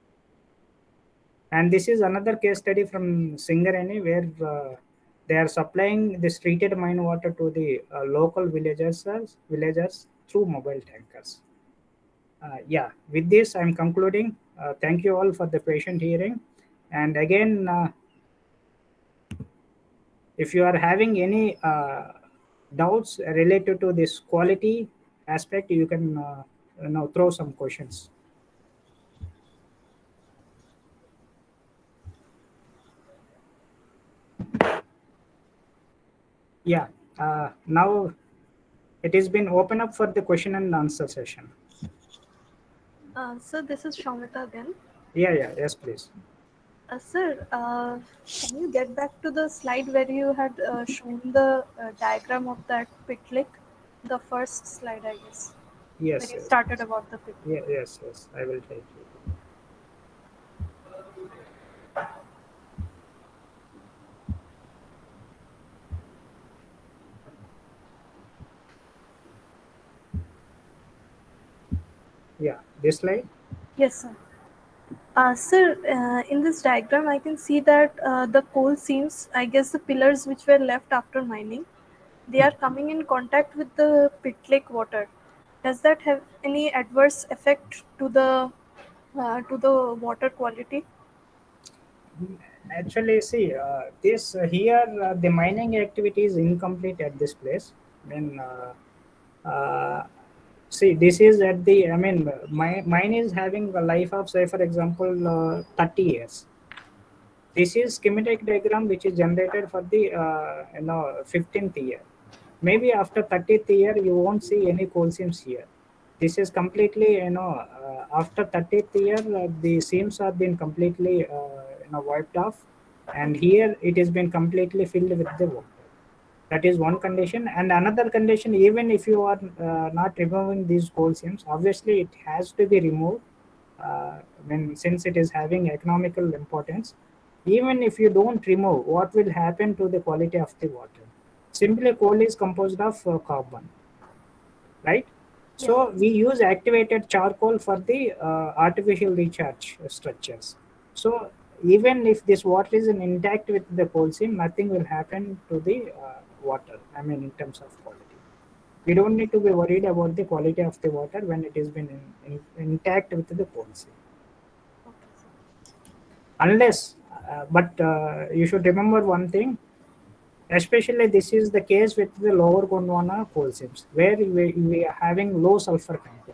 And this is another case study from Singareni, where they are supplying this treated mine water to the local villagers through mobile tankers. With this I'm concluding. Thank you all for the patient hearing. And again, if you are having any doubts related to this quality aspect, you can throw some questions. Now it has been open up for the question and answer session. Sir, this is Shamita again. Yes, please. Sir, can you get back to the slide where you had shown the diagram of that pit lake? The first slide, I guess. Yes. Where you started about the pit lake. Yes. I will take it. Yeah, this slide. Yes, sir. Sir, in this diagram, I can see that the coal seams, I guess the pillars which were left after mining, they are coming in contact with the pit lake water. Does that have any adverse effect to the water quality? Actually, see, this here the mining activity is incomplete at this place. I mean, see, this is at the. I mean, mine is having a life of, say, for example, 30 years. This is schematic diagram which is generated for the 15th year. Maybe after 30th year you won't see any coal seams here. This is completely after 30th year the seams have been completely wiped off, and here it has been completely filled with the water. That is one condition. And another condition, even if you are not removing these coal seams, obviously it has to be removed since it is having economical importance. Even if you don't remove, what will happen to the quality of the water? Simply coal is composed of carbon, right? So we use activated charcoal for the artificial recharge structures. So even if this water is intact with the coal seam, nothing will happen to the water. I mean, in terms of quality, we don't need to be worried about the quality of the water when it has been intact with the coal seam. Unless, but you should remember one thing. Especially this is the case with the lower Gondwana coal seams, where we are having low sulfur content.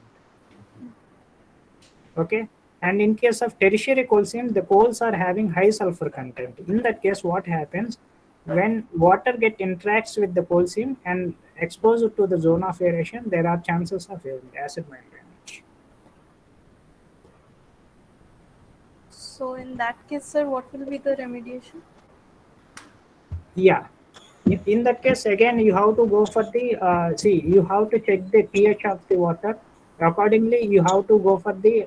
Okay, and in case of tertiary coal seam, the coals are having high sulfur content. In that case, what happens when water interacts with the coal seam and exposed to the zone of aeration, there are chances of acid mine damage. So in that case, sir, what will be the remediation? Yeah. In that case, again, you have to go for the you have to check the pH of the water. Accordingly, you have to go for the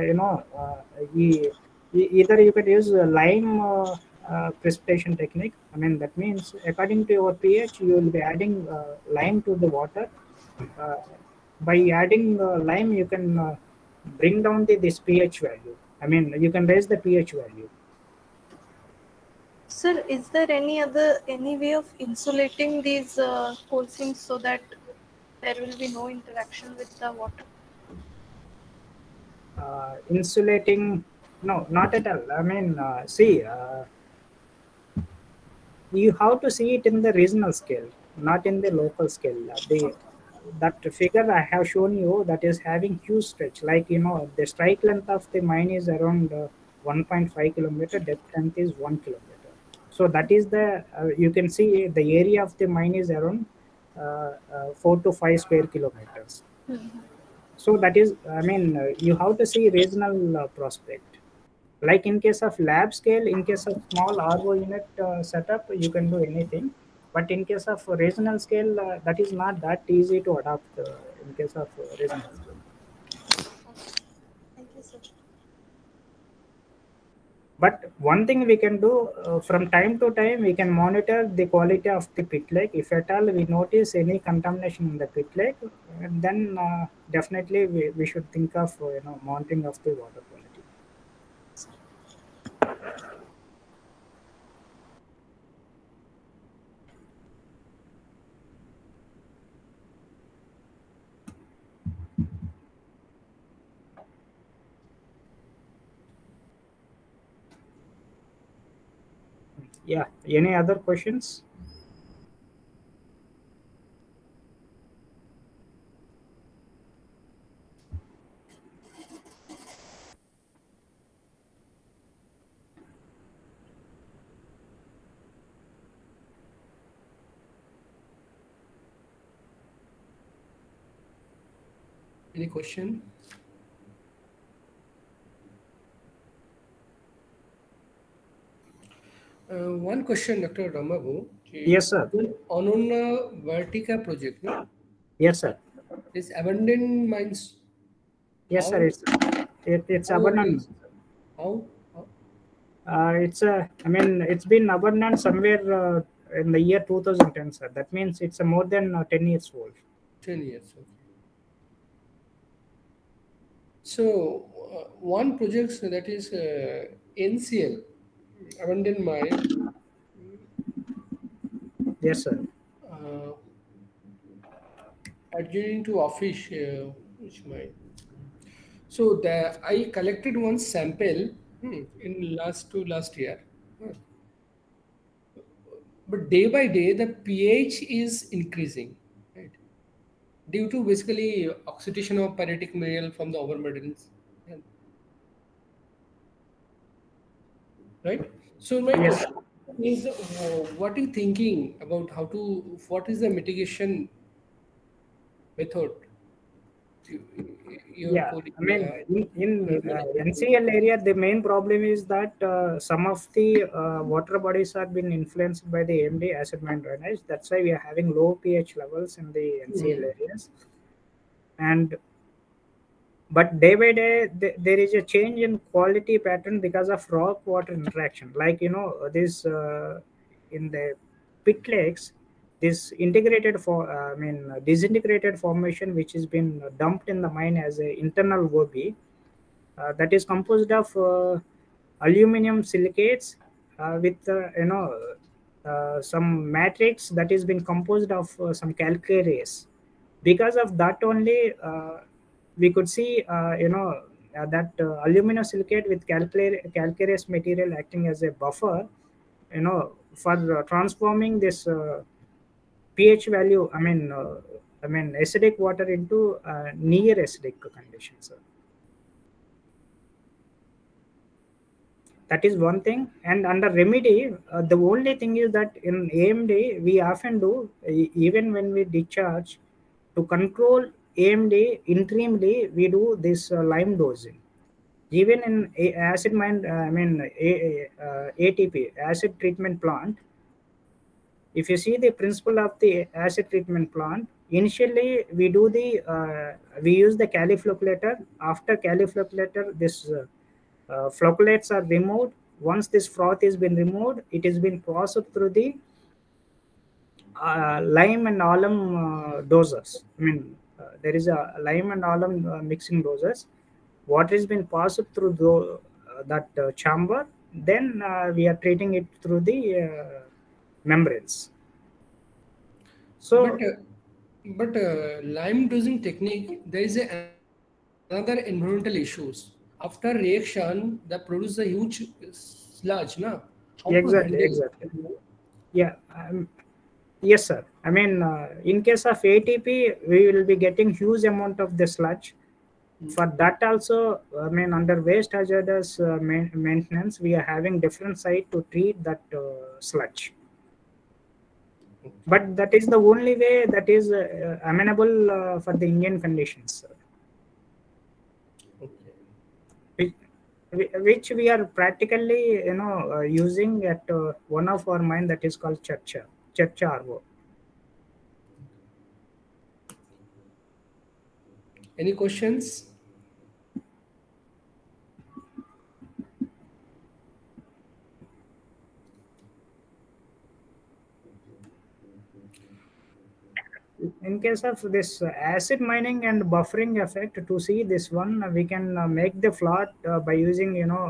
either you can use lime precipitation technique. I mean, that means according to your pH, you will be adding lime to the water. By adding lime, you can bring down this pH value. I mean, you can raise the pH value. Sir, is there any way of insulating these coal seams so that there will be no interaction with the water? Insulating? No, not at all. I mean, you have to see it in the regional scale, not in the local scale. That figure I have shown you, that is having huge stretch. Like, the strike length of the mine is around 1.5 kilometer, depth length is 1 kilometer. So that is you can see the area of the mine is around 4 to 5 square kilometers. So that is, I mean, you have to see regional prospect. Like in case of lab scale, in case of small RO unit setup, you can do anything. But in case of regional scale, that is not that easy to adopt in case of regional scale. Thank you, sir. But one thing we can do from time to time, we can monitor the quality of the pit lake. If at all we notice any contamination in the pit lake, then definitely we should think of monitoring of the water quality. Yeah, any other questions? Any question? One question, Dr. Ramabu. Yes, sir. Anonna Vertica project, no? Yes, sir. Is abandoned mines. Yes, How? sir. It's How abandoned. How? It's been abandoned somewhere in the year 2010, sir. That means it's more than 10 years old. 10 years. Okay. So one project that is NCL, abandoned mine. Yes, sir. Uh, adjoining to office, which mine. So I collected one sample in last year. But day by day, the pH is increasing, right? Due to basically oxidation of pyretic mineral from the overburden, right? So my Yes. question is, what are you thinking about what is the mitigation method? Your Yeah, colleague, I mean, in Nirmala. NCL area, the main problem is that some of the water bodies are being influenced by the AMD acid mine drainage. That's why we are having low pH levels in the NCL areas. And but day by day, there is a change in quality pattern because of rock water interaction. Like this in the pit lakes, this integrated disintegrated formation which has been dumped in the mine as a internal OB, that is composed of aluminum silicates with some matrix that has been composed of some calcareous. Because of that only, we could see that aluminum silicate with calcareous material acting as a buffer, for transforming this pH value. I mean acidic water into near acidic conditions. That is one thing. And under remedy, the only thing is that in AMD we often do, even when we discharge, to control AMD interimly we do this lime dosing. Even in acid mine, ATP, acid treatment plant, if you see the principle of the acid treatment plant, initially we use the califlocculator. After califlocculator, this flocculates are removed. Once this froth has been removed, it has been processed through the lime and alum dosers. There is a lime and alum mixing dosers. Water has been passed through that chamber. Then we are treating it through the membranes. So, but lime dosing technique, there is another environmental issues. After reaction, that produces a huge sludge, na? How to exactly. handle? Yeah. Yes, sir. In case of ATP, we will be getting huge amount of the sludge. For that also, under waste hazardous maintenance, we are having different site to treat that sludge. But that is the only way that is amenable for the Indian conditions, sir. Which we are practically, using at one of our mine, that is called Charcha RO. Any questions? In case of this acid mining and buffering effect, to see this one, we can make the flood by using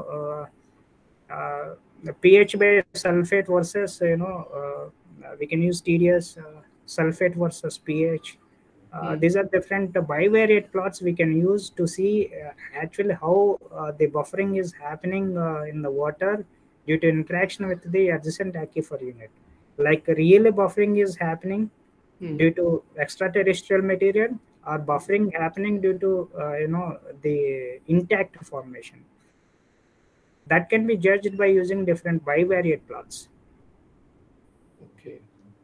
the pH based sulfate versus we can use TDS sulfate versus pH. These are different bivariate plots we can use to see actually how the buffering is happening in the water due to interaction with the adjacent aquifer unit. Like really buffering is happening due to extraterrestrial material, or buffering happening due to the intact formation. That can be judged by using different bivariate plots. Okay.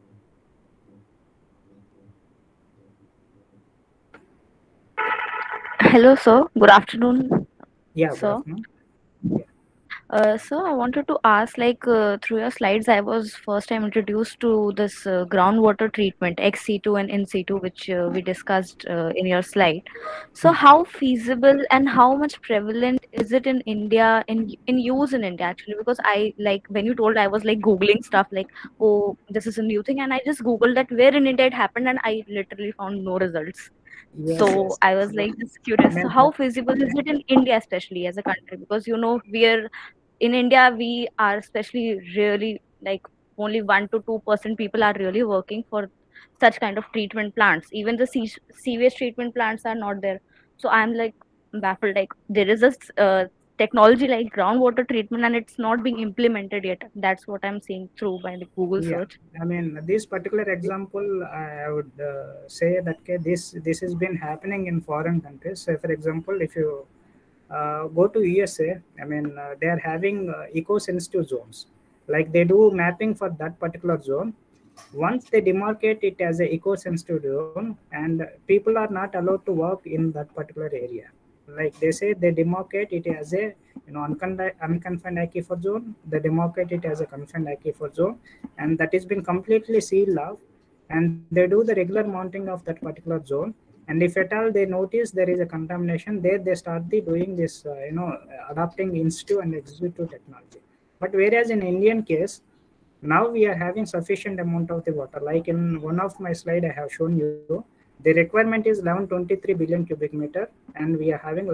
Hello, sir. Good afternoon. Yeah, sir. good afternoon. So I wanted to ask, through your slides, I was first time introduced to this groundwater treatment, ex situ and in situ, which we discussed in your slide. So how feasible and how much prevalent is it in India, in use in India actually? Because I, when you told, I was Googling stuff oh, this is a new thing, and I just Googled that where in India it happened, and I literally found no results. Yes, So yes. I was like just curious, I so mean, how feasible is it in India, especially as a country? Because we are in India, we are especially really like only 1 to 2% people are really working for such kind of treatment plants. Even the sewage treatment plants are not there. So I'm like baffled. Like there is a technology like groundwater treatment, and it's not being implemented yet. That's what I'm seeing through by the Google yeah, search. I mean, this particular example, I would say that okay, this has been happening in foreign countries. So, for example, if you go to USA, I mean, they are having eco-sensitive zones. Like they do mapping for that particular zone. Once they demarcate it as a eco-sensitive zone, and people are not allowed to work in that particular area. Like they say, they demarcate it as a unconfined aquifer zone. They demarcate it as a confined aquifer zone, and that has been completely sealed off. And they do the regular mounting of that particular zone. And if at all they notice there is a contamination there, they start doing this adopting in situ and ex situ technology. But whereas in Indian case, now we are having sufficient amount of the water. Like in one of my slide I have shown you, the requirement is 1123 billion cubic meter, and we are having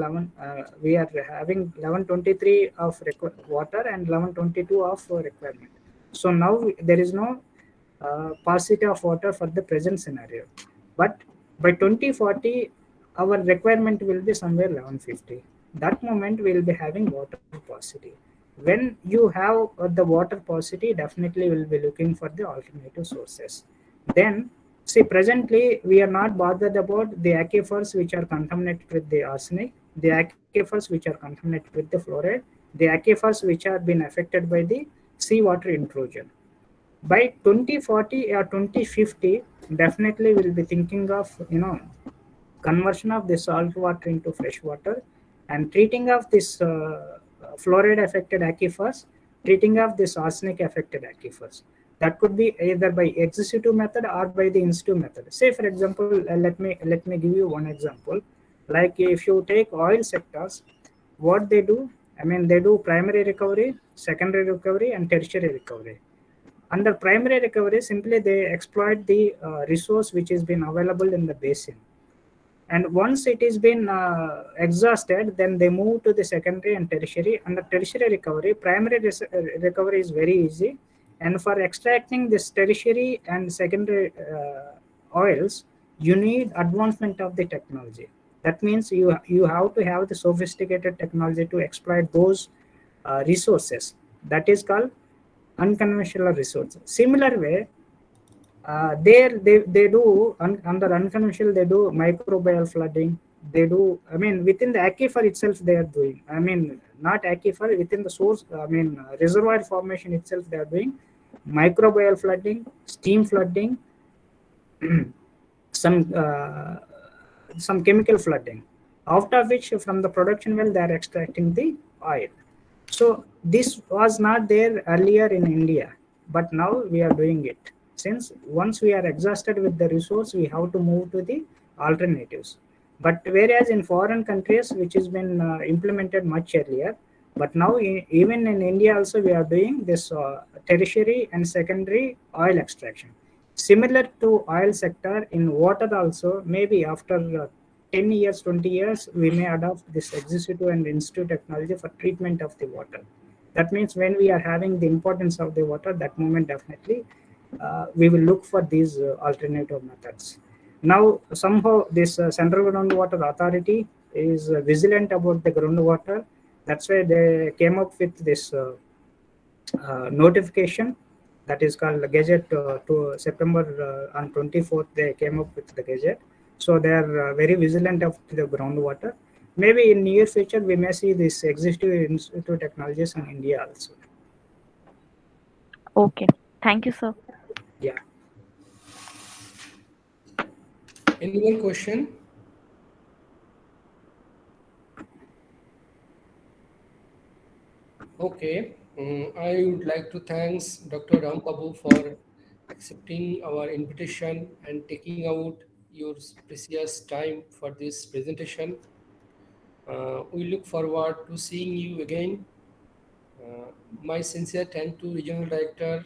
1123 of water and 1122 of requirement. So now there is no paucity of water for the present scenario. But by 2040, our requirement will be somewhere 1150. That moment we will be having water paucity. When you have the water paucity, definitely we'll be looking for the alternative sources. Then, see, presently we are not bothered about the aquifers which are contaminated with the arsenic, the aquifers which are contaminated with the fluoride, the aquifers which have been affected by the seawater intrusion. By 2040 or 2050, definitely we'll be thinking of conversion of the salt water into fresh water, and treating of this fluoride affected aquifers, treating of this arsenic affected aquifers. That could be either by ex situ method or by the in situ method. Say for example, let me give you one example. Like if you take oil sectors, what they do, I mean, they do primary recovery, secondary recovery, and tertiary recovery. Under primary recovery, simply they exploit the resource which has been available in the basin. And once it has been exhausted, then they move to the secondary and tertiary. Under tertiary recovery, primary recovery is very easy. And for extracting this tertiary and secondary oils, you need advancement of the technology. That means you have to have the sophisticated technology to exploit those resources. That is called unconventional resources. Similar way, they do under unconventional, they do microbial flooding. They do, I mean, within the aquifer itself they are doing. I mean, not aquifer, within the source, I mean, reservoir formation itself they are doing microbial flooding, steam flooding, some chemical flooding. After which, from the production well, they are extracting the oil. So this was not there earlier in India, but now we are doing it. Since once we are exhausted with the resource, we have to move to the alternatives. But whereas in foreign countries, which has been implemented much earlier, but now even in India also we are doing this tertiary and secondary oil extraction. Similar to oil sector, in water also, maybe after 10 years, 20 years, we may adopt this ex situ and in situ technology for treatment of the water. That means when we are having the importance of the water, that moment definitely we will look for these alternative methods. Now, somehow this Central Groundwater Authority is vigilant about the groundwater. That's why they came up with this notification that is called the Gazette to September on 24th. They came up with the Gazette. So they are very vigilant of the groundwater. Maybe in near future, we may see this existing technologies in India also. Okay. Thank you, sir. Yeah. Any more question? Okay. I would like to thank Dr. Ram Babu for accepting our invitation and taking out your precious time for this presentation. We look forward to seeing you again. My sincere thanks to Regional Director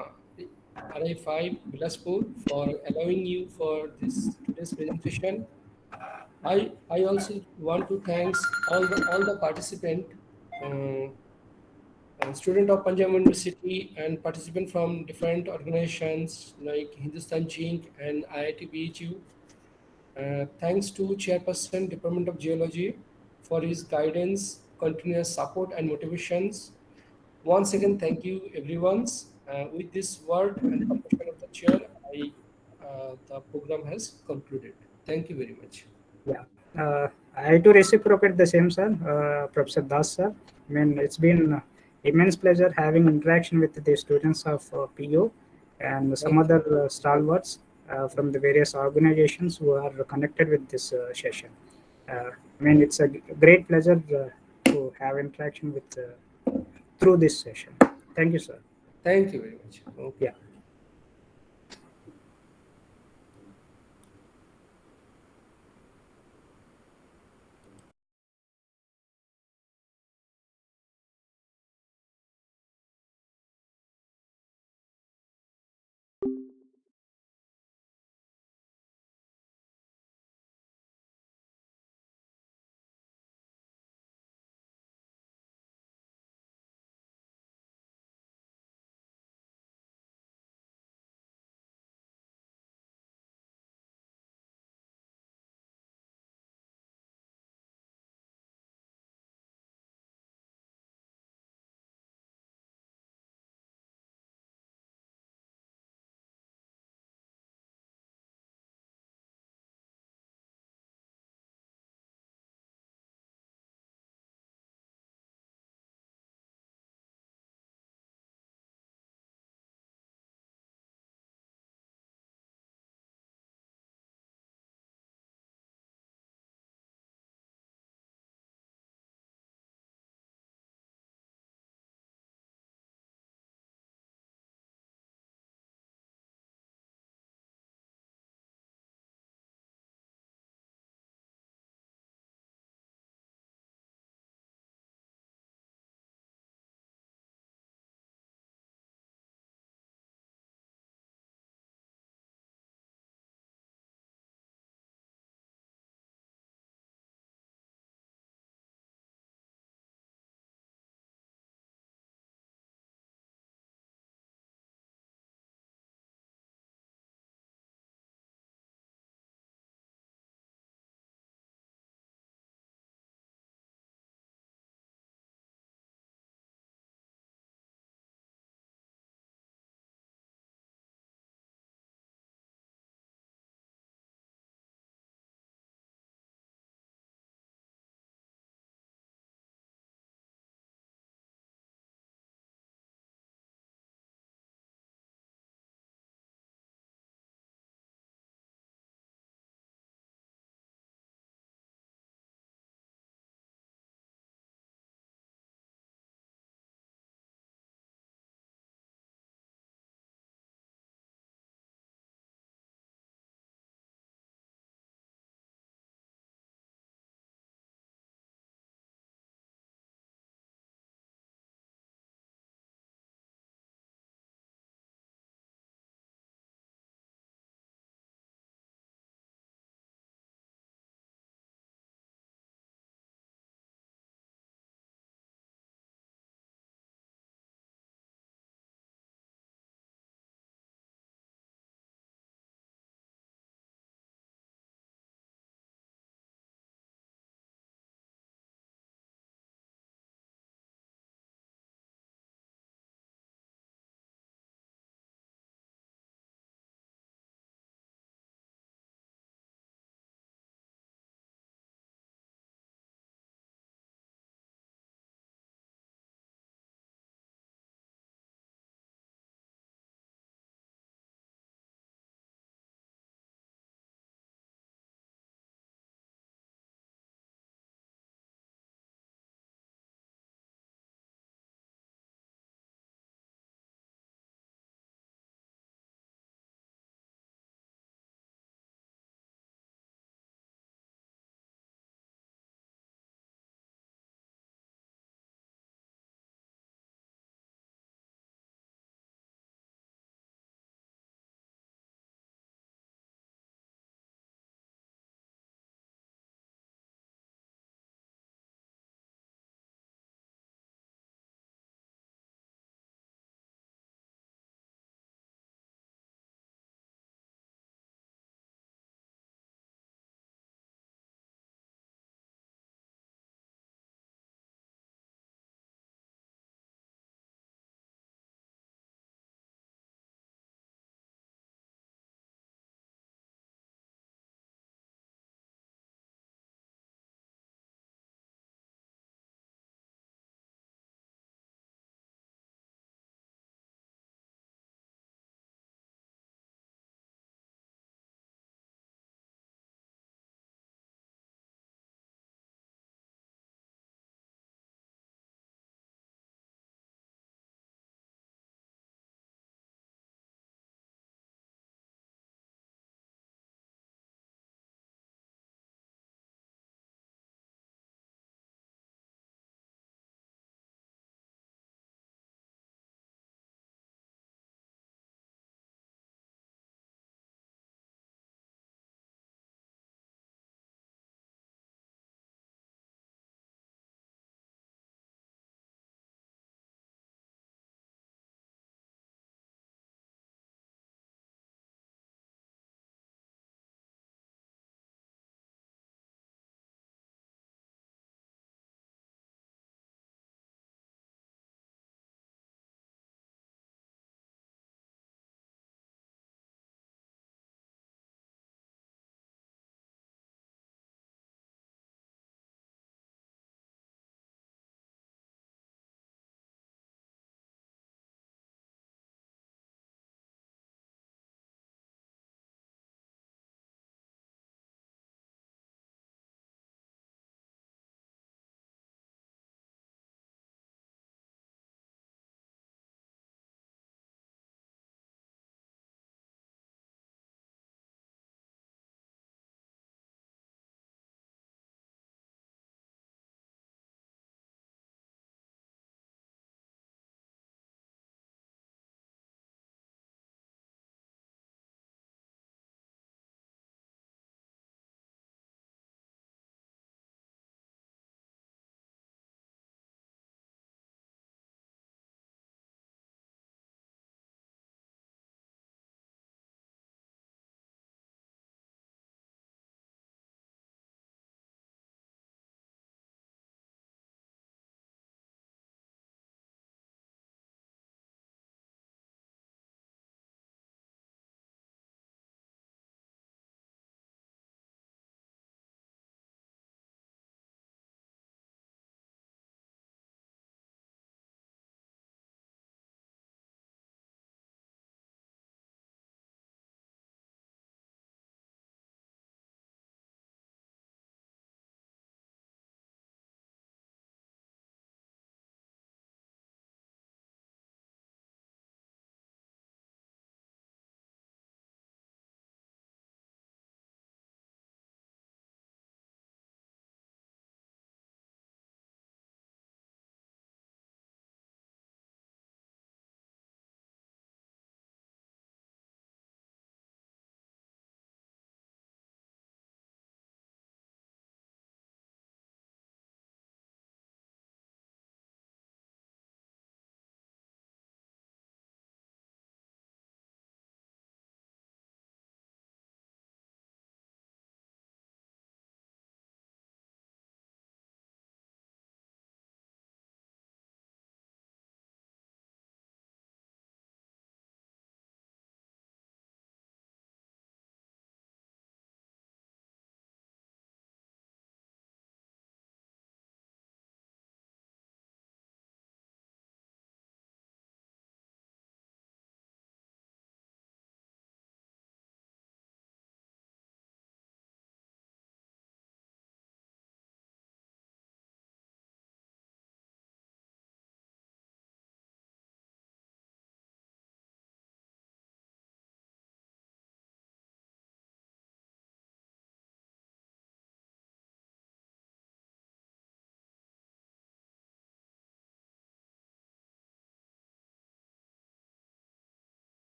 RI5 Bilaspur for allowing you for this today's presentation. I also want to thanks all the participant, student of Punjab University and participant from different organizations like Hindustan Zinc and IIT BHU. Thanks to Chairperson Department of Geology for his guidance, continuous support and motivations. Once again, thank you everyone. With this word and completion of the chair, the program has concluded. Thank you very much. Yeah, I to reciprocate the same, sir, Professor Das, sir. I mean, it's been immense pleasure having interaction with the students of PO and some other stalwarts from the various organizations who are connected with this session. I mean, it's a great pleasure to have interaction with through this session. Thank you, sir. Thank you very much. Yeah.